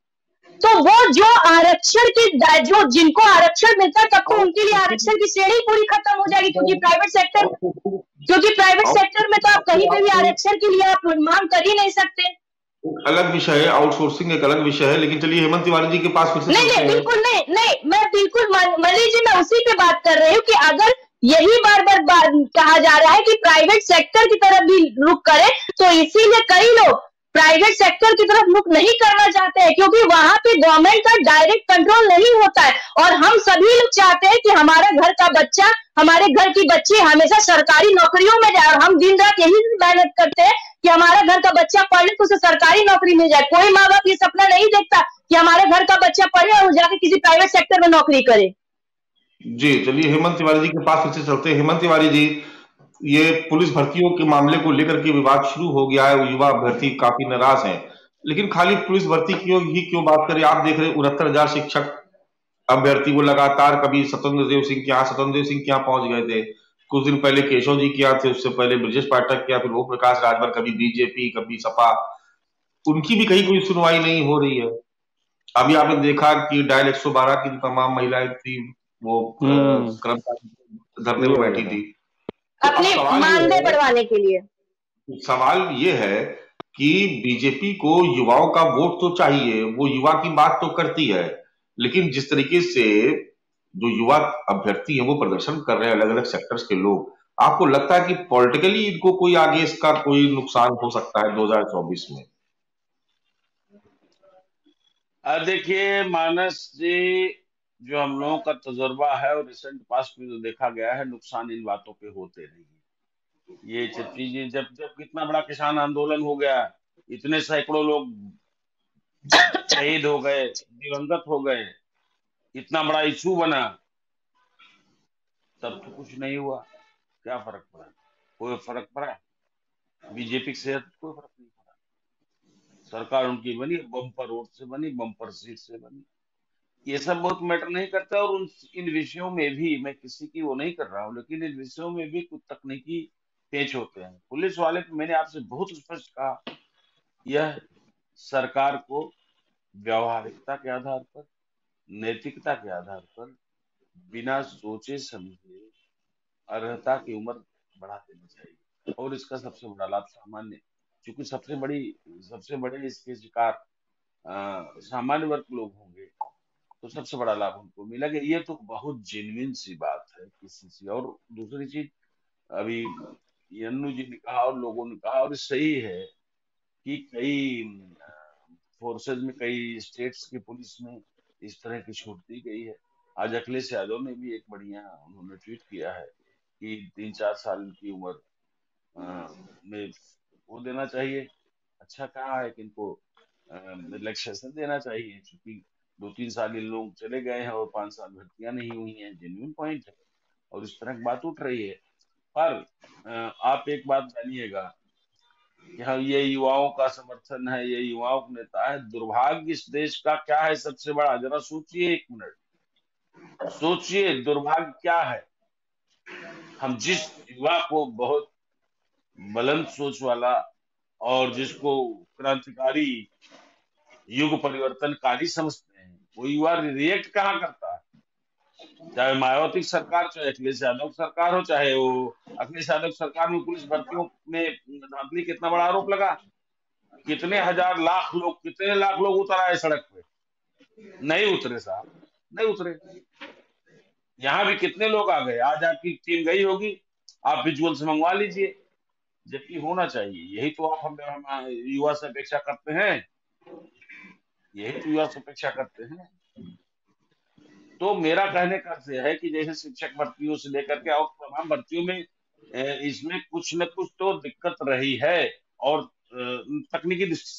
तो वो जो आरक्षण की जो जिनको आरक्षण मिलता है, तब तो उनके लिए आरक्षण की श्रेणी पूरी खत्म हो जाएगी, क्योंकि प्राइवेट सेक्टर क्योंकि प्राइवेट सेक्टर में तो आप कहीं पे भी आरक्षण के लिए आप मांग कर ही नहीं सकते। अलग विषय है, आउटसोर्सिंग एक अलग विषय है। लेकिन चलिए हेमंत तिवारी जी के पास फिर से नहीं नहीं बिल्कुल नहीं नहीं मैं बिल्कुल मनीष जी, मैं उसी पे बात कर रही हूँ कि अगर यही बार बार बार कहा जा रहा है कि प्राइवेट सेक्टर की तरफ भी रुख करे, तो इसीलिए कई लोग प्राइवेट सेक्टर की तरफ रुख नहीं करना चाहते हैं, क्योंकि वहां पे गवर्नमेंट का डायरेक्ट कंट्रोल नहीं होता है। और हम सभी लोग चाहते हैं कि हमारे घर का बच्चा, हमारे घर की बच्ची हमेशा सरकारी नौकरियों में जाए, और हम दिन रात यही मेहनत करते हैं कि हमारा घर का बच्चा पढ़े तो उसे सरकारी नौकरी मिल जाए। कोई माँ बाप ये सपना नहीं देखता कि हमारे घर का बच्चा पढ़े और जाके किसी प्राइवेट सेक्टर में नौकरी करे। जी, चलिए हेमंत तिवारी जी के पास फिर से चलते हैं। हेमंत तिवारी जी, ये पुलिस भर्तियों के मामले को लेकर के विवाद शुरू हो गया है, युवा अभ्यर्थी काफी नाराज हैं। लेकिन खाली पुलिस भर्ती की ही क्यों बात करें? आप देख रहे उनहत्तर हजार शिक्षक अभ्यर्थी वो लगातार कभी स्वतंत्र देव सिंह के यहाँ स्वतंत्र देव सिंह के यहाँ पहुंच गए थे, कुछ दिन पहले केशव जी के यहाँ थे, उससे पहले ब्रजेश पाठक के यहाँ, फिर वो प्रकाश राजभर, कभी बीजेपी कभी सपा, उनकी भी कहीं कोई सुनवाई नहीं हो रही है। अभी आपने देखा कि डायल एक सौ बारह की तमाम महिलाएं थी, वो कर्मचारी धरने में बैठी थी अपने मानदेय बढ़वाने के लिए। सवाल ये है कि बीजेपी को युवाओं का वोट तो चाहिए, वो युवा की बात तो करती है, लेकिन जिस तरीके से जो युवा अभ्यर्थी हैं वो प्रदर्शन कर रहे हैं अलग अलग सेक्टर्स के लोग, आपको लगता है कि पॉलिटिकली इनको कोई आगे इसका कोई नुकसान हो सकता है दो हज़ार चौबीस में? देखिए मानस जी, जो हम लोगों का तजुर्बा है और रिसेंट पास्ट में जो देखा गया है, नुकसान इन बातों के होते नहीं है। ये सब चीजें जब जब कितना बड़ा किसान आंदोलन हो गया, इतने सैकड़ों लोग शहीद हो गए, दिवंगत हो गए, इतना बड़ा इशू बना, तब तो कुछ नहीं हुआ। क्या फर्क पड़ा? कोई फर्क पड़ा? बीजेपी की सेहत कोई फर्क नहीं पड़ा। सरकार उनकी बनी, बम्पर वोट से बनी, बम्पर सीट से बनी। ये सब बहुत मैटर नहीं करता। और उन इन विषयों में भी मैं किसी की वो नहीं कर रहा हूँ, लेकिन इन विषयों में भी कुछ तकनीकी पेच होते हैं। पुलिस वाले को मैंने आपसे बहुत स्पष्ट कहा, यह सरकार को व्यावहारिकता के आधार पर, नैतिकता के आधार पर, बिना सोचे समझे अर्हता की उम्र बढ़ा देनी चाहिए। और इसका सबसे बड़ा लाभ सामान्य, क्योंकि सबसे बड़ी सबसे बड़े इसके शिकार अ, सामान्य वर्ग लोग होंगे, तो सबसे बड़ा लाभ उनको मिलेगा। ये तो बहुत जेन्युइन सी बात है किसी सी। और दूसरी चीज, अभी यन्नू जी ने कहा और लोगों ने कहा, और सही है कि कई फोर्सेज में, कई स्टेट्स की पुलिस में इस तरह की छूट दी गई है। आज अखिलेश यादव ने भी एक बढ़िया उन्होंने ट्वीट किया है कि तीन चार साल की उम्र अ, में वो देना चाहिए। अच्छा कहा है कि इनको रिलैक्सेशन देना चाहिए, क्योंकि दो तीन साल इन लोग चले गए हैं और पांच साल भर्तियां नहीं हुई हैं। जेन्युइन पॉइंट है और इस तरह की बात उठ रही है। पर अ, आप एक बात जानिएगा कि हाँ, ये युवाओं का समर्थन है, ये युवाओं का नेता है। दुर्भाग्य इस देश का क्या है सबसे बड़ा, जरा सोचिए, एक मिनट सोचिए, दुर्भाग्य क्या है। हम जिस युवा को बहुत बुलंद सोच वाला और जिसको क्रांतिकारी, युग परिवर्तनकारी समझते हैं, वो युवा रिएक्ट कहाँ करता है? चाहे मायावती की सरकार, चाहे अखिलेश यादव की सरकार हो, चाहे वो अखिलेश यादव की सरकार में पुलिस भर्तियों में धांधली, कितना बड़ा आरोप लगा, कितने हजार लाख लोग, कितने लाख लोग उतर आए सड़क पे, नहीं उतरे साहब, नहीं उतरे। यहाँ भी कितने लोग आ गए, आज आपकी टीम गई होगी, आप विजुअल से मंगवा लीजिए। जबकि होना चाहिए, यही तो आप हम, हम युवा से अपेक्षा करते हैं, यही तो युवा से अपेक्षा करते हैं। तो मेरा कहने का अर्थ यह है कि जैसे शिक्षक भर्तियों से लेकर के और तमाम भर्तियों में अ, इसमें कुछ न कुछ तो दिक्कत रही है, और अ, तकनीकी दृष्टि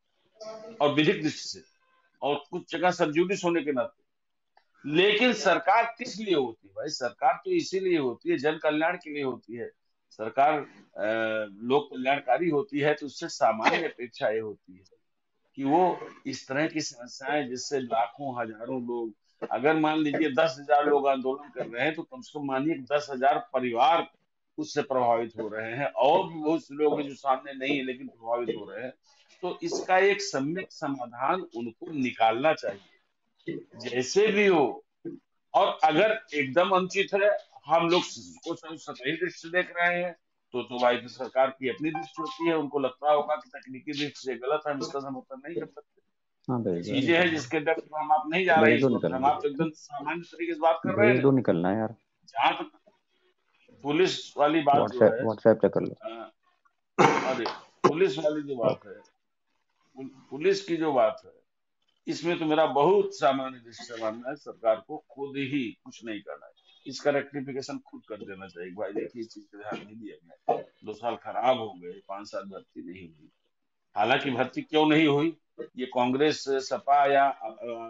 से और विधिक दृष्टि से, और कुछ जगह सबजुडिस होने के नाते। लेकिन सरकार किस लिए होती है भाई? सरकार तो इसीलिए होती है, जन कल्याण के लिए होती है। सरकार अ, लोक कल्याणकारी होती है, तो उससे सामान्य अपेक्षा ये होती है कि वो इस तरह की समस्याएं, जिससे लाखों हजारों लोग, अगर मान लीजिए दस हजार लोग आंदोलन कर रहे हैं, तो कम से कम मानिए दस हजार परिवार उससे प्रभावित हो रहे हैं, और भी बहुत से लोग हैं जो सामने नहीं है लेकिन प्रभावित हो रहे हैं। तो इसका एक सम्यक समाधान उनको निकालना चाहिए, जैसे भी हो। और अगर एकदम अनुचित है, हम लोग को सतही दृष्टि से देख रहे हैं, तो तो भाई सरकार की अपनी दृष्टि होती है, उनको लगता होगा कि तकनीकी दृष्टि से गलत है, हम इसका समर्थन नहीं कर सकते। हाँ भेज दो, चीजें हैं जिसके डेप्थ में हम आप नहीं जा रहे हैं भेज इस दो, वक्त, हम निकलना आप एकदम सामान्य तरीके से बात कर रहे भेज हैं। दो, निकलना है यार। जहां तक पुलिस वाली बात जो व्हाट्सएप है, व्हाट्सएप पे कर लो। अ, अरे पुलिस वाली जो बात है, पुल- पुलिस की जो बात है, इसमें तो मेरा बहुत सामान्य दृष्टि से मानना है, सरकार को खुद ही कुछ नहीं करना है, इसका रेक्टिफिकेशन खुद कर देना चाहिए। भाई देखिए, इस चीज का ध्यान नहीं दिया गया, दो साल खराब हो गए, पांच साल भर्ती नहीं हुई। हालांकि भर्ती क्यों नहीं हुई, ये कांग्रेस, सपा या अ,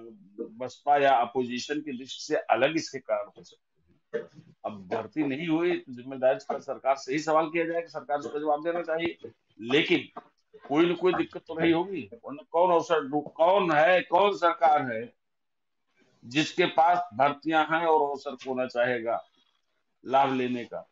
बसपा या अपोजिशन की दृष्टि से अलग इसके कारण हो सकते हैं। अब भर्ती नहीं हुई तो जिम्मेदारी पर सरकार से ही सवाल किया जाए कि सरकार इसका जवाब देना चाहिए। लेकिन कोई न कोई दिक्कत तो रही होगी, वरना कौन अवसर, कौन है, कौन सरकार है जिसके पास भर्तियां हैं और अवसर खोना चाहेगा लाभ लेने का।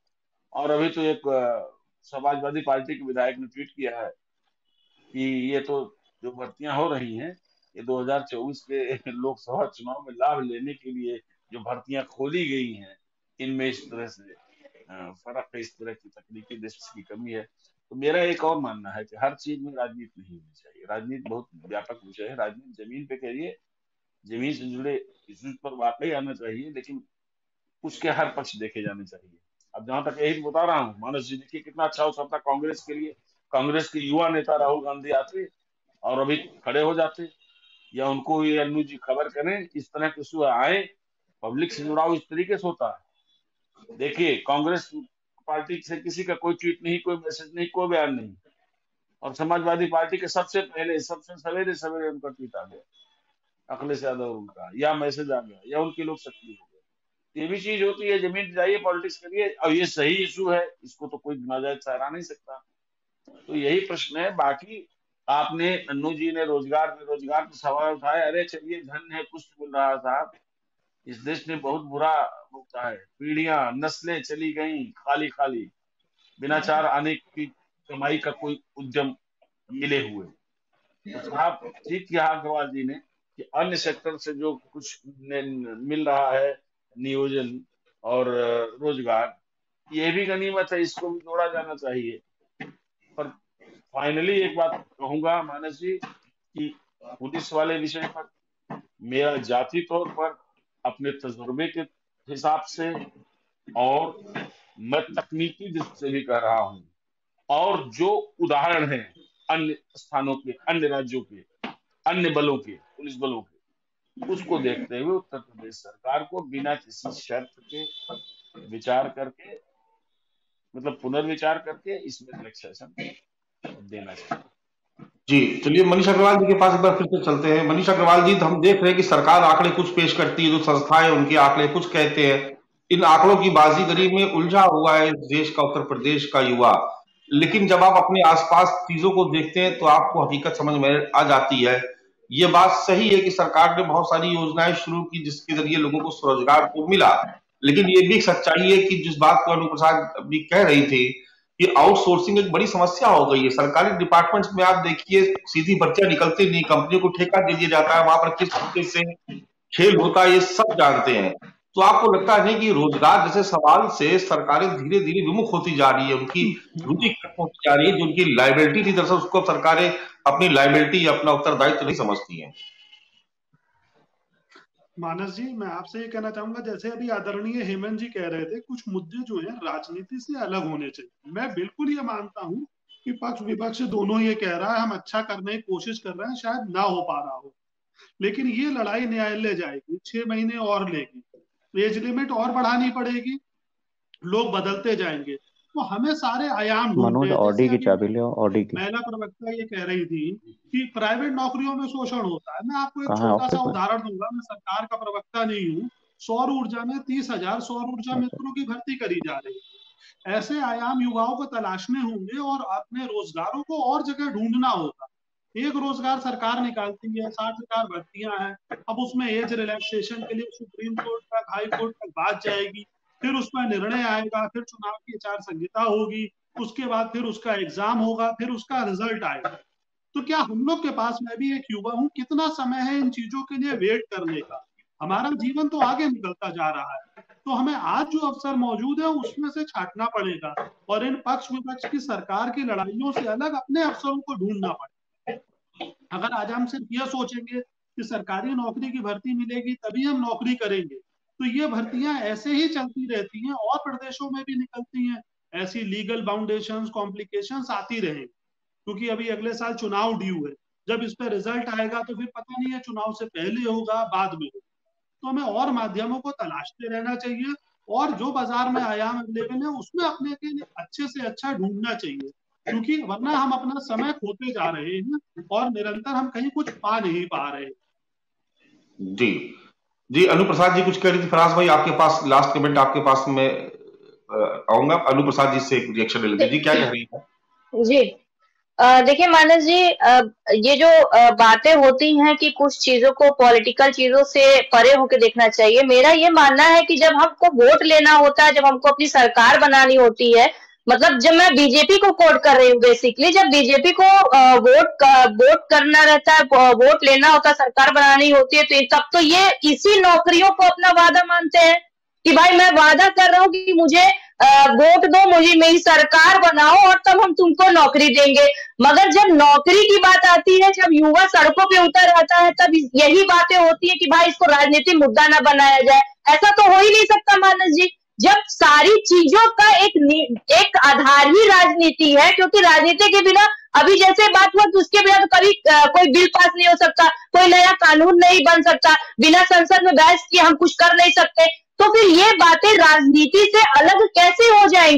और अभी तो एक अ, समाजवादी पार्टी के विधायक ने ट्वीट किया है कि ये तो जो भर्तियां हो रही हैं, ये दो हज़ार चौबीस के लोकसभा चुनाव में लाभ लेने के लिए जो भर्तियां खोली गई हैं, इनमें इस तरह से अ, फर्क है, इस तरह की तकनीकी दृष्टि की कमी है। तो मेरा एक और मानना है कि हर चीज में राजनीति नहीं होनी चाहिए। राजनीति बहुत व्यापक विषय है, राजनीति जमीन पे करिए, जमीन से जुड़े इश्यूज पर वाकई आना चाहिए, लेकिन उसके हर पक्ष देखे जाने चाहिए। अब जहां तक यही बता रहा हूँ, मानस जी देखिए कितना अच्छा अवसर था कांग्रेस के लिए, कांग्रेस के युवा नेता राहुल गांधी आते और अभी खड़े हो जाते, या उनको ये अन्नू जी खबर करें, इस तरह के इशू आए, पब्लिक से जुड़ाव इस तरीके से होता है। देखिए कांग्रेस पार्टी से किसी का कोई ट्वीट नहीं, कोई मैसेज नहीं, कोई बयान नहीं, और समाजवादी पार्टी के सबसे पहले सबसे सवेरे सवेरे उनका ट्वीट आ गया, अखिलेश यादव उनका, या मैसेज आ गया, या उनके लोग सक्रिय हो गए। ये भी चीज होती है, जमीन पे जाइए, पॉलिटिक्स करिए, और ये सही इशू है, इसको तो कोई नाजायज ठहरा नहीं सकता। तो यही प्रश्न है। बाकी आपने, अन्नू जी ने रोजगार बेरोजगार का सवाल उठाया, अरे चलिए, धन है कुछ मिल रहा था, इस देश ने बहुत बुरा भुगता है, पीढ़ियां नस्लें चली गई खाली खाली, बिना चार आने की कमाई का कोई उद्यम मिले हुए। तो साहब ठीक किया अग्रवाल जी ने कि अन्य सेक्टर से जो कुछ मिल रहा है, नियोजन और रोजगार, ये भी गनीमत है, इसको भी जोड़ा जाना चाहिए। पर फाइनली एक बात कहूंगा मानस जी कि पुलिस वाले विषय पर मेरा जाति तौर पर, अपने तजुर्बे के हिसाब से, और मैं तकनीकी दृष्टि से भी कह रहा हूं, और जो उदाहरण हैं अन्य स्थानों के, अन्य राज्यों के, अन्य बलों के, पुलिस बलों के, उसको देखते हुए उत्तर प्रदेश सरकार को बिना किसी शर्त के विचार करके, मतलब पुनर्विचार करके, इसमें रिलैक्सेशन देना चाहिए। जी चलिए, मनीष अग्रवाल जी के पास एक बार फिर से चलते हैं। मनीष अग्रवाल जी, हम देख रहे हैं कि सरकार आंकड़े कुछ पेश करती है, जो संस्थाएं उनके आंकड़े कुछ कहते हैं। इन आंकड़ों की बाजीगरी में उलझा हुआ है इस देश का, उत्तर प्रदेश का युवा। लेकिन जब आप अपने आसपास चीजों को देखते हैं तो आपको हकीकत समझ में आ जाती है। ये बात सही है कि सरकार ने बहुत सारी योजनाएं शुरू की जिसके जरिए लोगों को स्वरोजगार को मिला, लेकिन ये भी सच्चाई है कि जिस बात को अनु प्रसाद अभी कह रही थी कि आउटसोर्सिंग एक बड़ी समस्या हो गई है। सरकारी डिपार्टमेंट्स में आप देखिए, सीधी भर्तियां निकलती नहीं, कंपनियों को ठेका दे दिया जाता है, वहां पर किस तरीके से खेल होता है ये सब जानते हैं। तो आपको लगता है नहीं कि रोजगार जैसे सवाल से सरकारें धीरे धीरे विमुख होती जा रही है, उनकी रुचि कम होती जा रही है, जो उनकी लाइबिलिटी थी दरअसल उसको सरकारें अपनी लाइबिलिटी या अपना उत्तरदायित्व नहीं समझती हैं। मानस जी, मैं आपसे ये कहना चाहूंगा, जैसे अभी आदरणीय हेमंत जी कह रहे थे, कुछ मुद्दे जो हैं राजनीति से अलग होने चाहिए। मैं बिल्कुल ये मानता हूं कि पक्ष विपक्ष दोनों ये कह रहा है, हम अच्छा करने की कोशिश कर रहे हैं, शायद ना हो पा रहा हो, लेकिन ये लड़ाई न्यायालय जाएगी, छह महीने और लेगी, एज लिमिट और बढ़ानी पड़ेगी, लोग बदलते जाएंगे, तो हमें सारे आयाम ढूंढने हैं। ऑडी की चाबी लो, ऑडी की। महिला प्रवक्ता ये कह रही थी कि प्राइवेट नौकरियों में शोषण होता है। मैं आपको एक छोटा सा उदाहरण दूंगा, मैं सरकार का प्रवक्ता नहीं हूँ। सौर ऊर्जा में तीस हजार सौर ऊर्जा मित्रों की भर्ती करी जा रही है। ऐसे आयाम युवाओं को तलाशने होंगे और अपने रोजगारों को और जगह ढूंढना होगा। एक रोजगार सरकार निकालती है, साठ हजार भर्तियां हैं, अब उसमें एज रिलैक्सेशन के लिए सुप्रीम कोर्ट तक, हाई कोर्ट तक बात जाएगी, फिर उसमें निर्णय आएगा, फिर चुनाव की आचार संहिता होगी, उसके बाद फिर उसका एग्जाम होगा, फिर उसका रिजल्ट आएगा। तो क्या हम लोग के पास, मैं भी एक युवा हूँ, कितना समय है इन चीजों के लिए वेट करने का? हमारा जीवन तो आगे निकलता जा रहा है, तो हमें आज जो अवसर मौजूद है उसमें से छांटना पड़ेगा और इन पक्ष विपक्ष की सरकार की लड़ाइयों से अलग अपने अवसरों को ढूंढना पड़ेगा। अगर आज हम सिर्फ ये सोचेंगे कि सरकारी नौकरी की भर्ती मिलेगी तभी हम नौकरी करेंगे, तो ये भर्तियां ऐसे ही चलती रहती हैं और प्रदेशों में भी निकलती हैं, ऐसी लीगल बाउंडेशंस, कॉम्प्लिकेशंस आती रहेंगी, क्योंकि अभी अगले साल चुनाव ड्यू है। जब इस पर रिजल्ट आएगा तो फिर पता नहीं है चुनाव से पहले होगा, बाद में होगा। तो हमें और माध्यमों को तलाशते रहना चाहिए और जो बाजार में आयाम अवेलेबल है उसमें अपने के लिए अच्छे से अच्छा ढूंढना चाहिए, क्योंकि वरना हम अपना समय खोते जा रहे हैं और निरंतर हम कहीं कुछ पा नहीं पा रहे। जी जी अनु प्रसाद जी कुछ कह रही थी। फराज भाई आपके पास लास्ट कमेंट आपके पास मैं आऊंगा। अनु प्रसाद जी से एक रिएक्शन ले लीजिए, जी क्या कह रही है? जी देखिए मानस जी, ये जो बातें होती हैं कि कुछ चीजों को पॉलिटिकल चीजों से परे होकर देखना चाहिए, मेरा ये मानना है कि जब हमको वोट लेना होता है, जब हमको अपनी सरकार बनानी होती है, मतलब जब मैं बीजेपी को कोट कर रही हूँ बेसिकली, जब बीजेपी को वोट वोट करना रहता है, वोट लेना होता है, सरकार बनानी होती है, तो तब तो ये इसी नौकरियों को अपना वादा मानते हैं कि भाई मैं वादा कर रहा हूँ कि मुझे वोट दो, मुझे मेरी सरकार बनाओ और तब हम तुमको नौकरी देंगे। मगर जब नौकरी की बात आती है, जब युवा सड़कों पे उतर आता है, तब यही बातें होती है कि भाई इसको राजनीतिक मुद्दा ना बनाया जाए। ऐसा तो हो ही नहीं सकता मानस जी, जब सारी चीजों का एक एक आधार ही राजनीति है, क्योंकि राजनीति के बिना, अभी जैसे बात हुआ कि उसके बिना तो कभी कोई बिल पास नहीं हो सकता, कोई नया कानून नहीं बन सकता, बिना संसद में बहस किए हम कुछ कर नहीं सकते। तो फिर ये बातें राजनीति से अलग कैसे हो जाएंगी?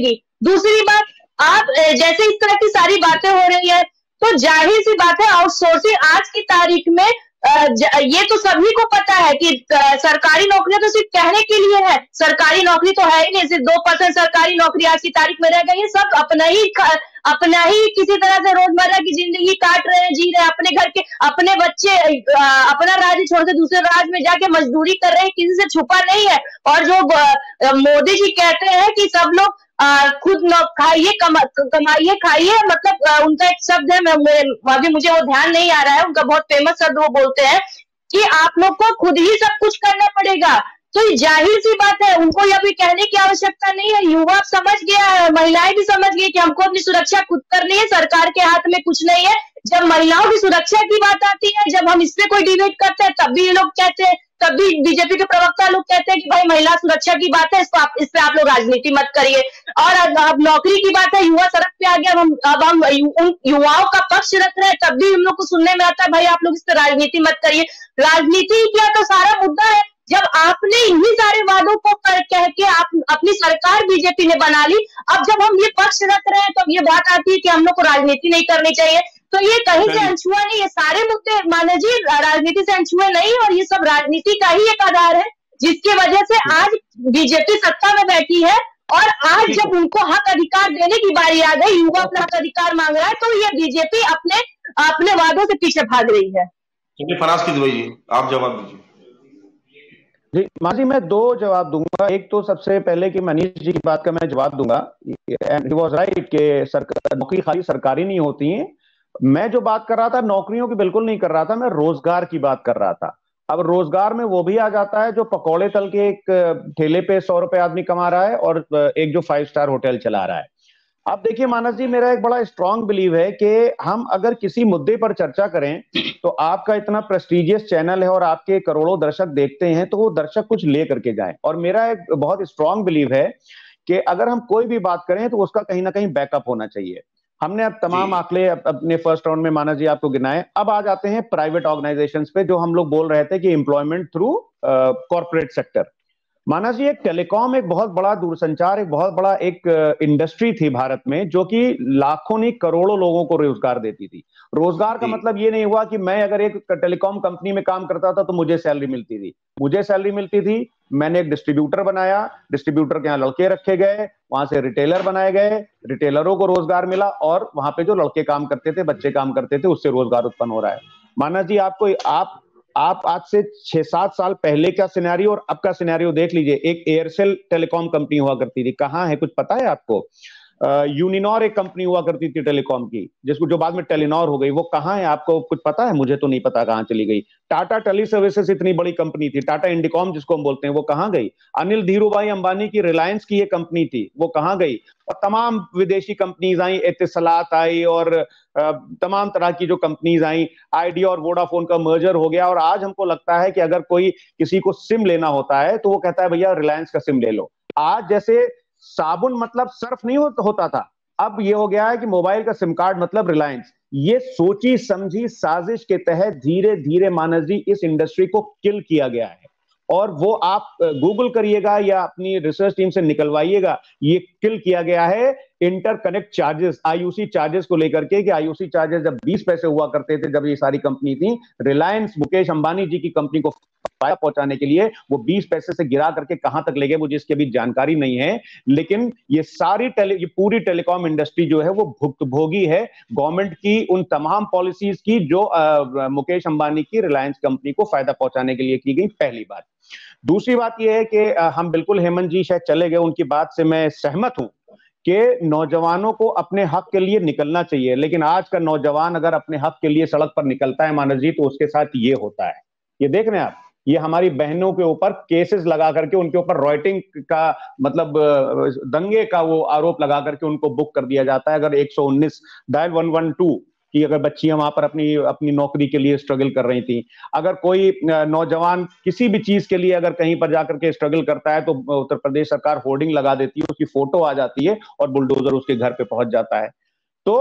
दूसरी बात, आप जैसे इस तरह की सारी बातें हो रही है तो जाहिर सी बात है आउटसोर्सिंग आज की तारीख में ये तो सभी को पता है कि सरकारी नौकरियां तो सिर्फ कहने के लिए है, सरकारी नौकरी तो है ही नहीं, सिर्फ दो परसेंट सरकारी नौकरी आज की तारीख में रह गई है। सब अपना ही अपना ही किसी तरह से रोजमर्रा की जिंदगी काट रहे हैं, जी रहे हैं, अपने घर के अपने बच्चे अपना राज्य छोड़ के दूसरे राज्य में जाके मजदूरी कर रहे हैं, किसी से छुपा नहीं है। और जो मोदी जी कहते हैं कि सब लोग आ, खुद खाइए कमा, कमाइए खाइए, मतलब आ, उनका एक शब्द है, मैं अभी मुझे वो ध्यान नहीं आ रहा है, उनका बहुत फेमस शब्द वो बोलते हैं कि आप लोग को खुद ही सब कुछ करना पड़ेगा। तो जाहिर सी बात है उनको ये अभी कहने की आवश्यकता नहीं है, युवा समझ गया है, महिलाएं भी समझ गई कि हमको अपनी सुरक्षा खुद करनी है, सरकार के हाथ में कुछ नहीं है। जब महिलाओं की सुरक्षा की बात आती है, जब हम इस पे कोई डिबेट करते हैं तब भी ये लोग कहते हैं, तब भी बीजेपी के प्रवक्ता लोग कहते हैं कि भाई महिला सुरक्षा की बात है, इस पर आप इस पे आप लोग राजनीति मत करिए। और अब नौकरी की बात है, युवा सड़क पे आ गया, हम अब हम उन युवाओं का पक्ष रख रहे हैं, तब भी हम लोग को सुनने में आता है भाई आप लोग इस पे राजनीति मत करिए। राजनीति क्या तो सारा मुद्दा है, जब आपने इन्हीं सारे वादों को कर कह के आप अपनी सरकार बीजेपी ने बना ली, अब जब हम ये पक्ष रख रहे हैं तो ये बात आती है कि हम लोग को राजनीति नहीं करनी चाहिए। तो ये कहीं से अनछुआ नहीं, ये सारे मुद्दे माना जी राजनीति से अनछुए नहीं, और ये सब राजनीति का ही एक आधार है जिसकी वजह से आज बीजेपी सत्ता में बैठी है। और आज जब उनको हक अधिकार देने की बारी आ गई, युवा अपना हक अधिकार मांग रहा है, तो ये बीजेपी अपने अपने वादों से पीछे भाग रही है। फराज किदवई जी, आप जवाब दीजिए। जी माजी, मैं दो जवाब दूंगा। एक तो सबसे पहले कि मनीष जी की बात का मैं जवाब दूंगा, एंड ही वाज राइट कि सरकार नौकरी खाली सरकारी नहीं होती है। मैं जो बात कर रहा था नौकरियों की बिल्कुल नहीं कर रहा था, मैं रोजगार की बात कर रहा था। अब रोजगार में वो भी आ जाता है जो पकौड़े तल के एक ठेले पे सौ रुपए आदमी कमा रहा है और एक जो फाइव स्टार होटल चला रहा है। अब देखिए मानस जी, मेरा एक बड़ा स्ट्रांग बिलीव है कि हम अगर किसी मुद्दे पर चर्चा करें तो आपका इतना प्रेस्टिजियस चैनल है और आपके करोड़ों दर्शक देखते हैं, तो वो दर्शक कुछ ले करके जाएं। और मेरा एक बहुत स्ट्रांग बिलीव है कि अगर हम कोई भी बात करें तो उसका कहीं ना कहीं बैकअप होना चाहिए। हमने अब तमाम आंकड़े अपने फर्स्ट राउंड में मानस जी आपको गिनाए। अब आ जाते हैं प्राइवेट ऑर्गेनाइजेशंस पे, जो हम लोग बोल रहे थे कि employment through corporate sector. Manas ji, एक टेलीकॉम एक बहुत बड़ा दूरसंचार एक बहुत बड़ा एक इंडस्ट्री थी भारत में, जो कि लाखों नहीं करोड़ों लोगों को रोजगार देती थी। रोजगार का मतलब ये नहीं हुआ कि मैं अगर एक टेलीकॉम कंपनी में काम करता था तो मुझे सैलरी मिलती थी। मुझे सैलरी मिलती थी, मैंने एक डिस्ट्रीब्यूटर बनाया, डिस्ट्रीब्यूटर के यहाँ लड़के रखे गए, वहां से रिटेलर बनाए गए, रिटेलरों को रोजगार मिला, और वहां पे जो लड़के काम करते थे, बच्चे काम करते थे, उससे रोजगार उत्पन्न हो रहा है। मानस जी, आपको आप आप आज से छह सात साल पहले का सिनेरियो और अब का सिनेरियो देख लीजिए। एक एयरसेल टेलीकॉम कंपनी हुआ करती थी, कहाँ है, कुछ पता है आपको? यूनिनॉर एक कंपनी हुआ करती थी टेलीकॉम की, जिसको जो बाद में टेलीनॉर हो गई, वो कहाँ है, आपको कुछ पता है? मुझे तो नहीं पता कहाँ चली गई। टाटा टेली सर्विसेज इतनी बड़ी कंपनी थी, टाटा इंडिकॉम जिसको हम बोलते हैं, वो कहाँ गई? अनिल धीरूभाई अंबानी की रिलायंस की ये कंपनी थी, वो कहाँ गई? और तमाम विदेशी कंपनीज आई, एतिसलात आई, और तमाम तरह की जो कंपनीज आई, आइडिया और वोडाफोन का मर्जर हो गया। और आज हमको लगता है कि अगर कोई किसी को सिम लेना होता है तो वो कहता है भैया रिलायंस का सिम ले लो। आज जैसे साबुन मतलब सर्फ नहीं होता था, अब ये हो गया है कि मोबाइल का सिम कार्ड मतलब रिलायंस। ये सोची समझी साजिश के तहत धीरे धीरे मानस जी इस इंडस्ट्री को किल किया गया है। और वो आप गूगल करिएगा या अपनी रिसर्च टीम से निकलवाइएगा, ये किल किया गया है इंटरकनेक्ट चार्जेस, आईयूसी चार्जेस को लेकर के, कि आईयूसी चार्जेस जब बीस पैसे हुआ करते थे जब ये सारी कंपनी थी, रिलायंस मुकेश अंबानी जी की कंपनी को फायदा पहुंचाने के लिए वो बीस पैसे से गिरा करके कहां तक ले गए मुझे इसकी अभी जानकारी नहीं है। लेकिन ये सारी टेली ये पूरी टेलीकॉम इंडस्ट्री जो है वो भुक्तभोगी है गवर्नमेंट की उन तमाम पॉलिसीज की जो आ, मुकेश अंबानी की रिलायंस कंपनी को फायदा पहुंचाने के लिए की गई। पहली बात। दूसरी बात यह है कि आ, हम बिल्कुल, हेमंत जी शायद चले गए, उनकी बात से मैं सहमत हूं कि नौजवानों को अपने हक के लिए निकलना चाहिए। लेकिन आज का नौजवान अगर अपने हक के लिए सड़क पर निकलता है मानस जी, तो उसके साथ ये होता है, ये देख रहे हैं आप, ये हमारी बहनों के ऊपर केसेस लगा करके उनके ऊपर रॉयटिंग का मतलब दंगे का वो आरोप लगा करके उनको बुक कर दिया जाता है। अगर एक सौ उन्नीस डायल वन वन टू कि अगर बच्चियां वहां पर अपनी अपनी नौकरी के लिए स्ट्रगल कर रही थी, अगर कोई नौजवान किसी भी चीज के लिए अगर कहीं पर जाकर के स्ट्रगल करता है तो उत्तर प्रदेश सरकार होर्डिंग लगा देती है, उसकी फोटो आ जाती है और बुलडोजर उसके घर पे पहुंच जाता है। तो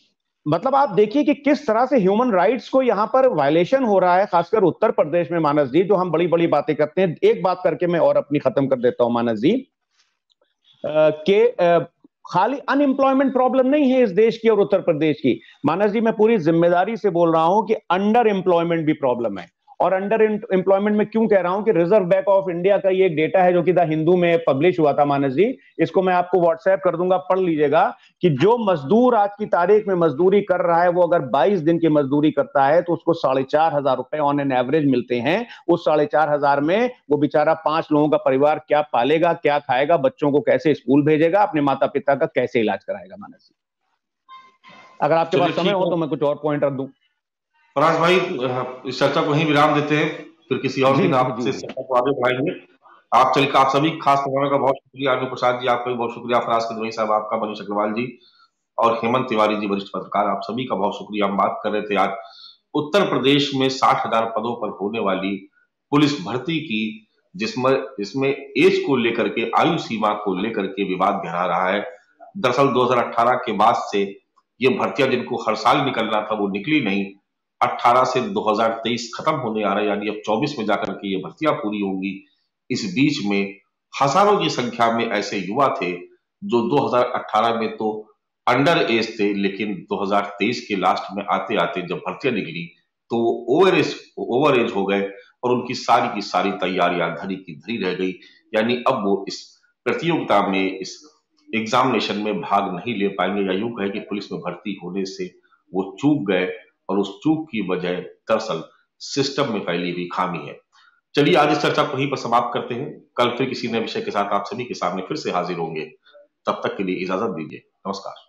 मतलब आप देखिए कि किस तरह से ह्यूमन राइट्स को यहां पर वायलेशन हो रहा है, खासकर उत्तर प्रदेश में मानस जी, जो हम बड़ी बड़ी बातें करते हैं। एक बात करके मैं और अपनी खत्म कर देता हूं मानस जी, के खाली अनएम्प्लॉयमेंट प्रॉब्लम नहीं है इस देश की और उत्तर प्रदेश की। मानस जी, मैं पूरी जिम्मेदारी से बोल रहा हूं कि अंडर एम्प्लॉयमेंट भी प्रॉब्लम है। और अंडर एम्प्लॉयमेंट में क्यों कह रहा हूं कि रिजर्व बैंक ऑफ इंडिया का ये एक डेटा है जो कि द हिंदू में पब्लिश हुआ था मानस जी, इसको मैं आपको व्हाट्सएप कर दूंगा, पढ़ लीजिएगा कि जो मजदूर आज की तारीख में मजदूरी कर रहा है वो अगर बाईस दिन की मजदूरी करता है तो उसको साढ़े चार हजार रुपए ऑन एन एवरेज मिलते हैं। उस साढ़े चार हजार में वो बेचारा पांच लोगों का परिवार क्या पालेगा, क्या खाएगा, बच्चों को कैसे स्कूल भेजेगा, अपने माता पिता का कैसे इलाज कराएगा। मानस जी, अगर आपके पास समय हो तो मैं कुछ और पॉइंट रख दूं। फराज भाई, इस चर्चा को वहीं विराम देते हैं, फिर किसी और दिन आपसे चर्चा को आगे बढ़ाएंगे। आप चल आप सभी खास मेहमानों का बहुत शुक्रिया, अनु प्रसाद जी आपका भी बहुत शुक्रिया, फराज किदवई साहब आपका, मनीष अग्रवाल जी और हेमंत तिवारी जी वरिष्ठ पत्रकार, आप सभी का बहुत शुक्रिया। हम बात कर रहे थे आज उत्तर प्रदेश में साठ हजार पदों पर होने वाली पुलिस भर्ती की, जिसमें जिसमें एज को लेकर के, आयु सीमा को लेकर के विवाद गहरा रहा है। दरअसल दो हजार अठारह के बाद से ये भर्तियां जिनको हर साल निकलना था वो निकली नहीं। अठारह से दो हजार तेईस खत्म होने आ रहा है, यानी अब चौबीस में जाकर के ये भर्तियां पूरी होंगी। इस बीच में हजारों की संख्या में ऐसे युवा थे जो दो हजार अठारह में तो अंडर एज थे, लेकिन दो हजार तेईस के लास्ट में आते आते जब भर्तियां निकली तो वो ओवर एज ओवर एज हो गए और उनकी सारी की सारी तैयारियां धरी की धरी रह गई। यानी अब वो इस प्रतियोगिता में, इस एग्जामिनेशन में भाग नहीं ले पाएंगे, या यूं कहे कि पुलिस में भर्ती होने से वो चूक गए और उस चूक की वजह दरअसल सिस्टम में फैली हुई खामी है। चलिए आज इस चर्चा को यहीं पर समाप्त करते हैं। कल फिर किसी नए विषय के साथ आप सभी के सामने फिर से हाजिर होंगे। तब तक के लिए इजाजत दीजिए। नमस्कार।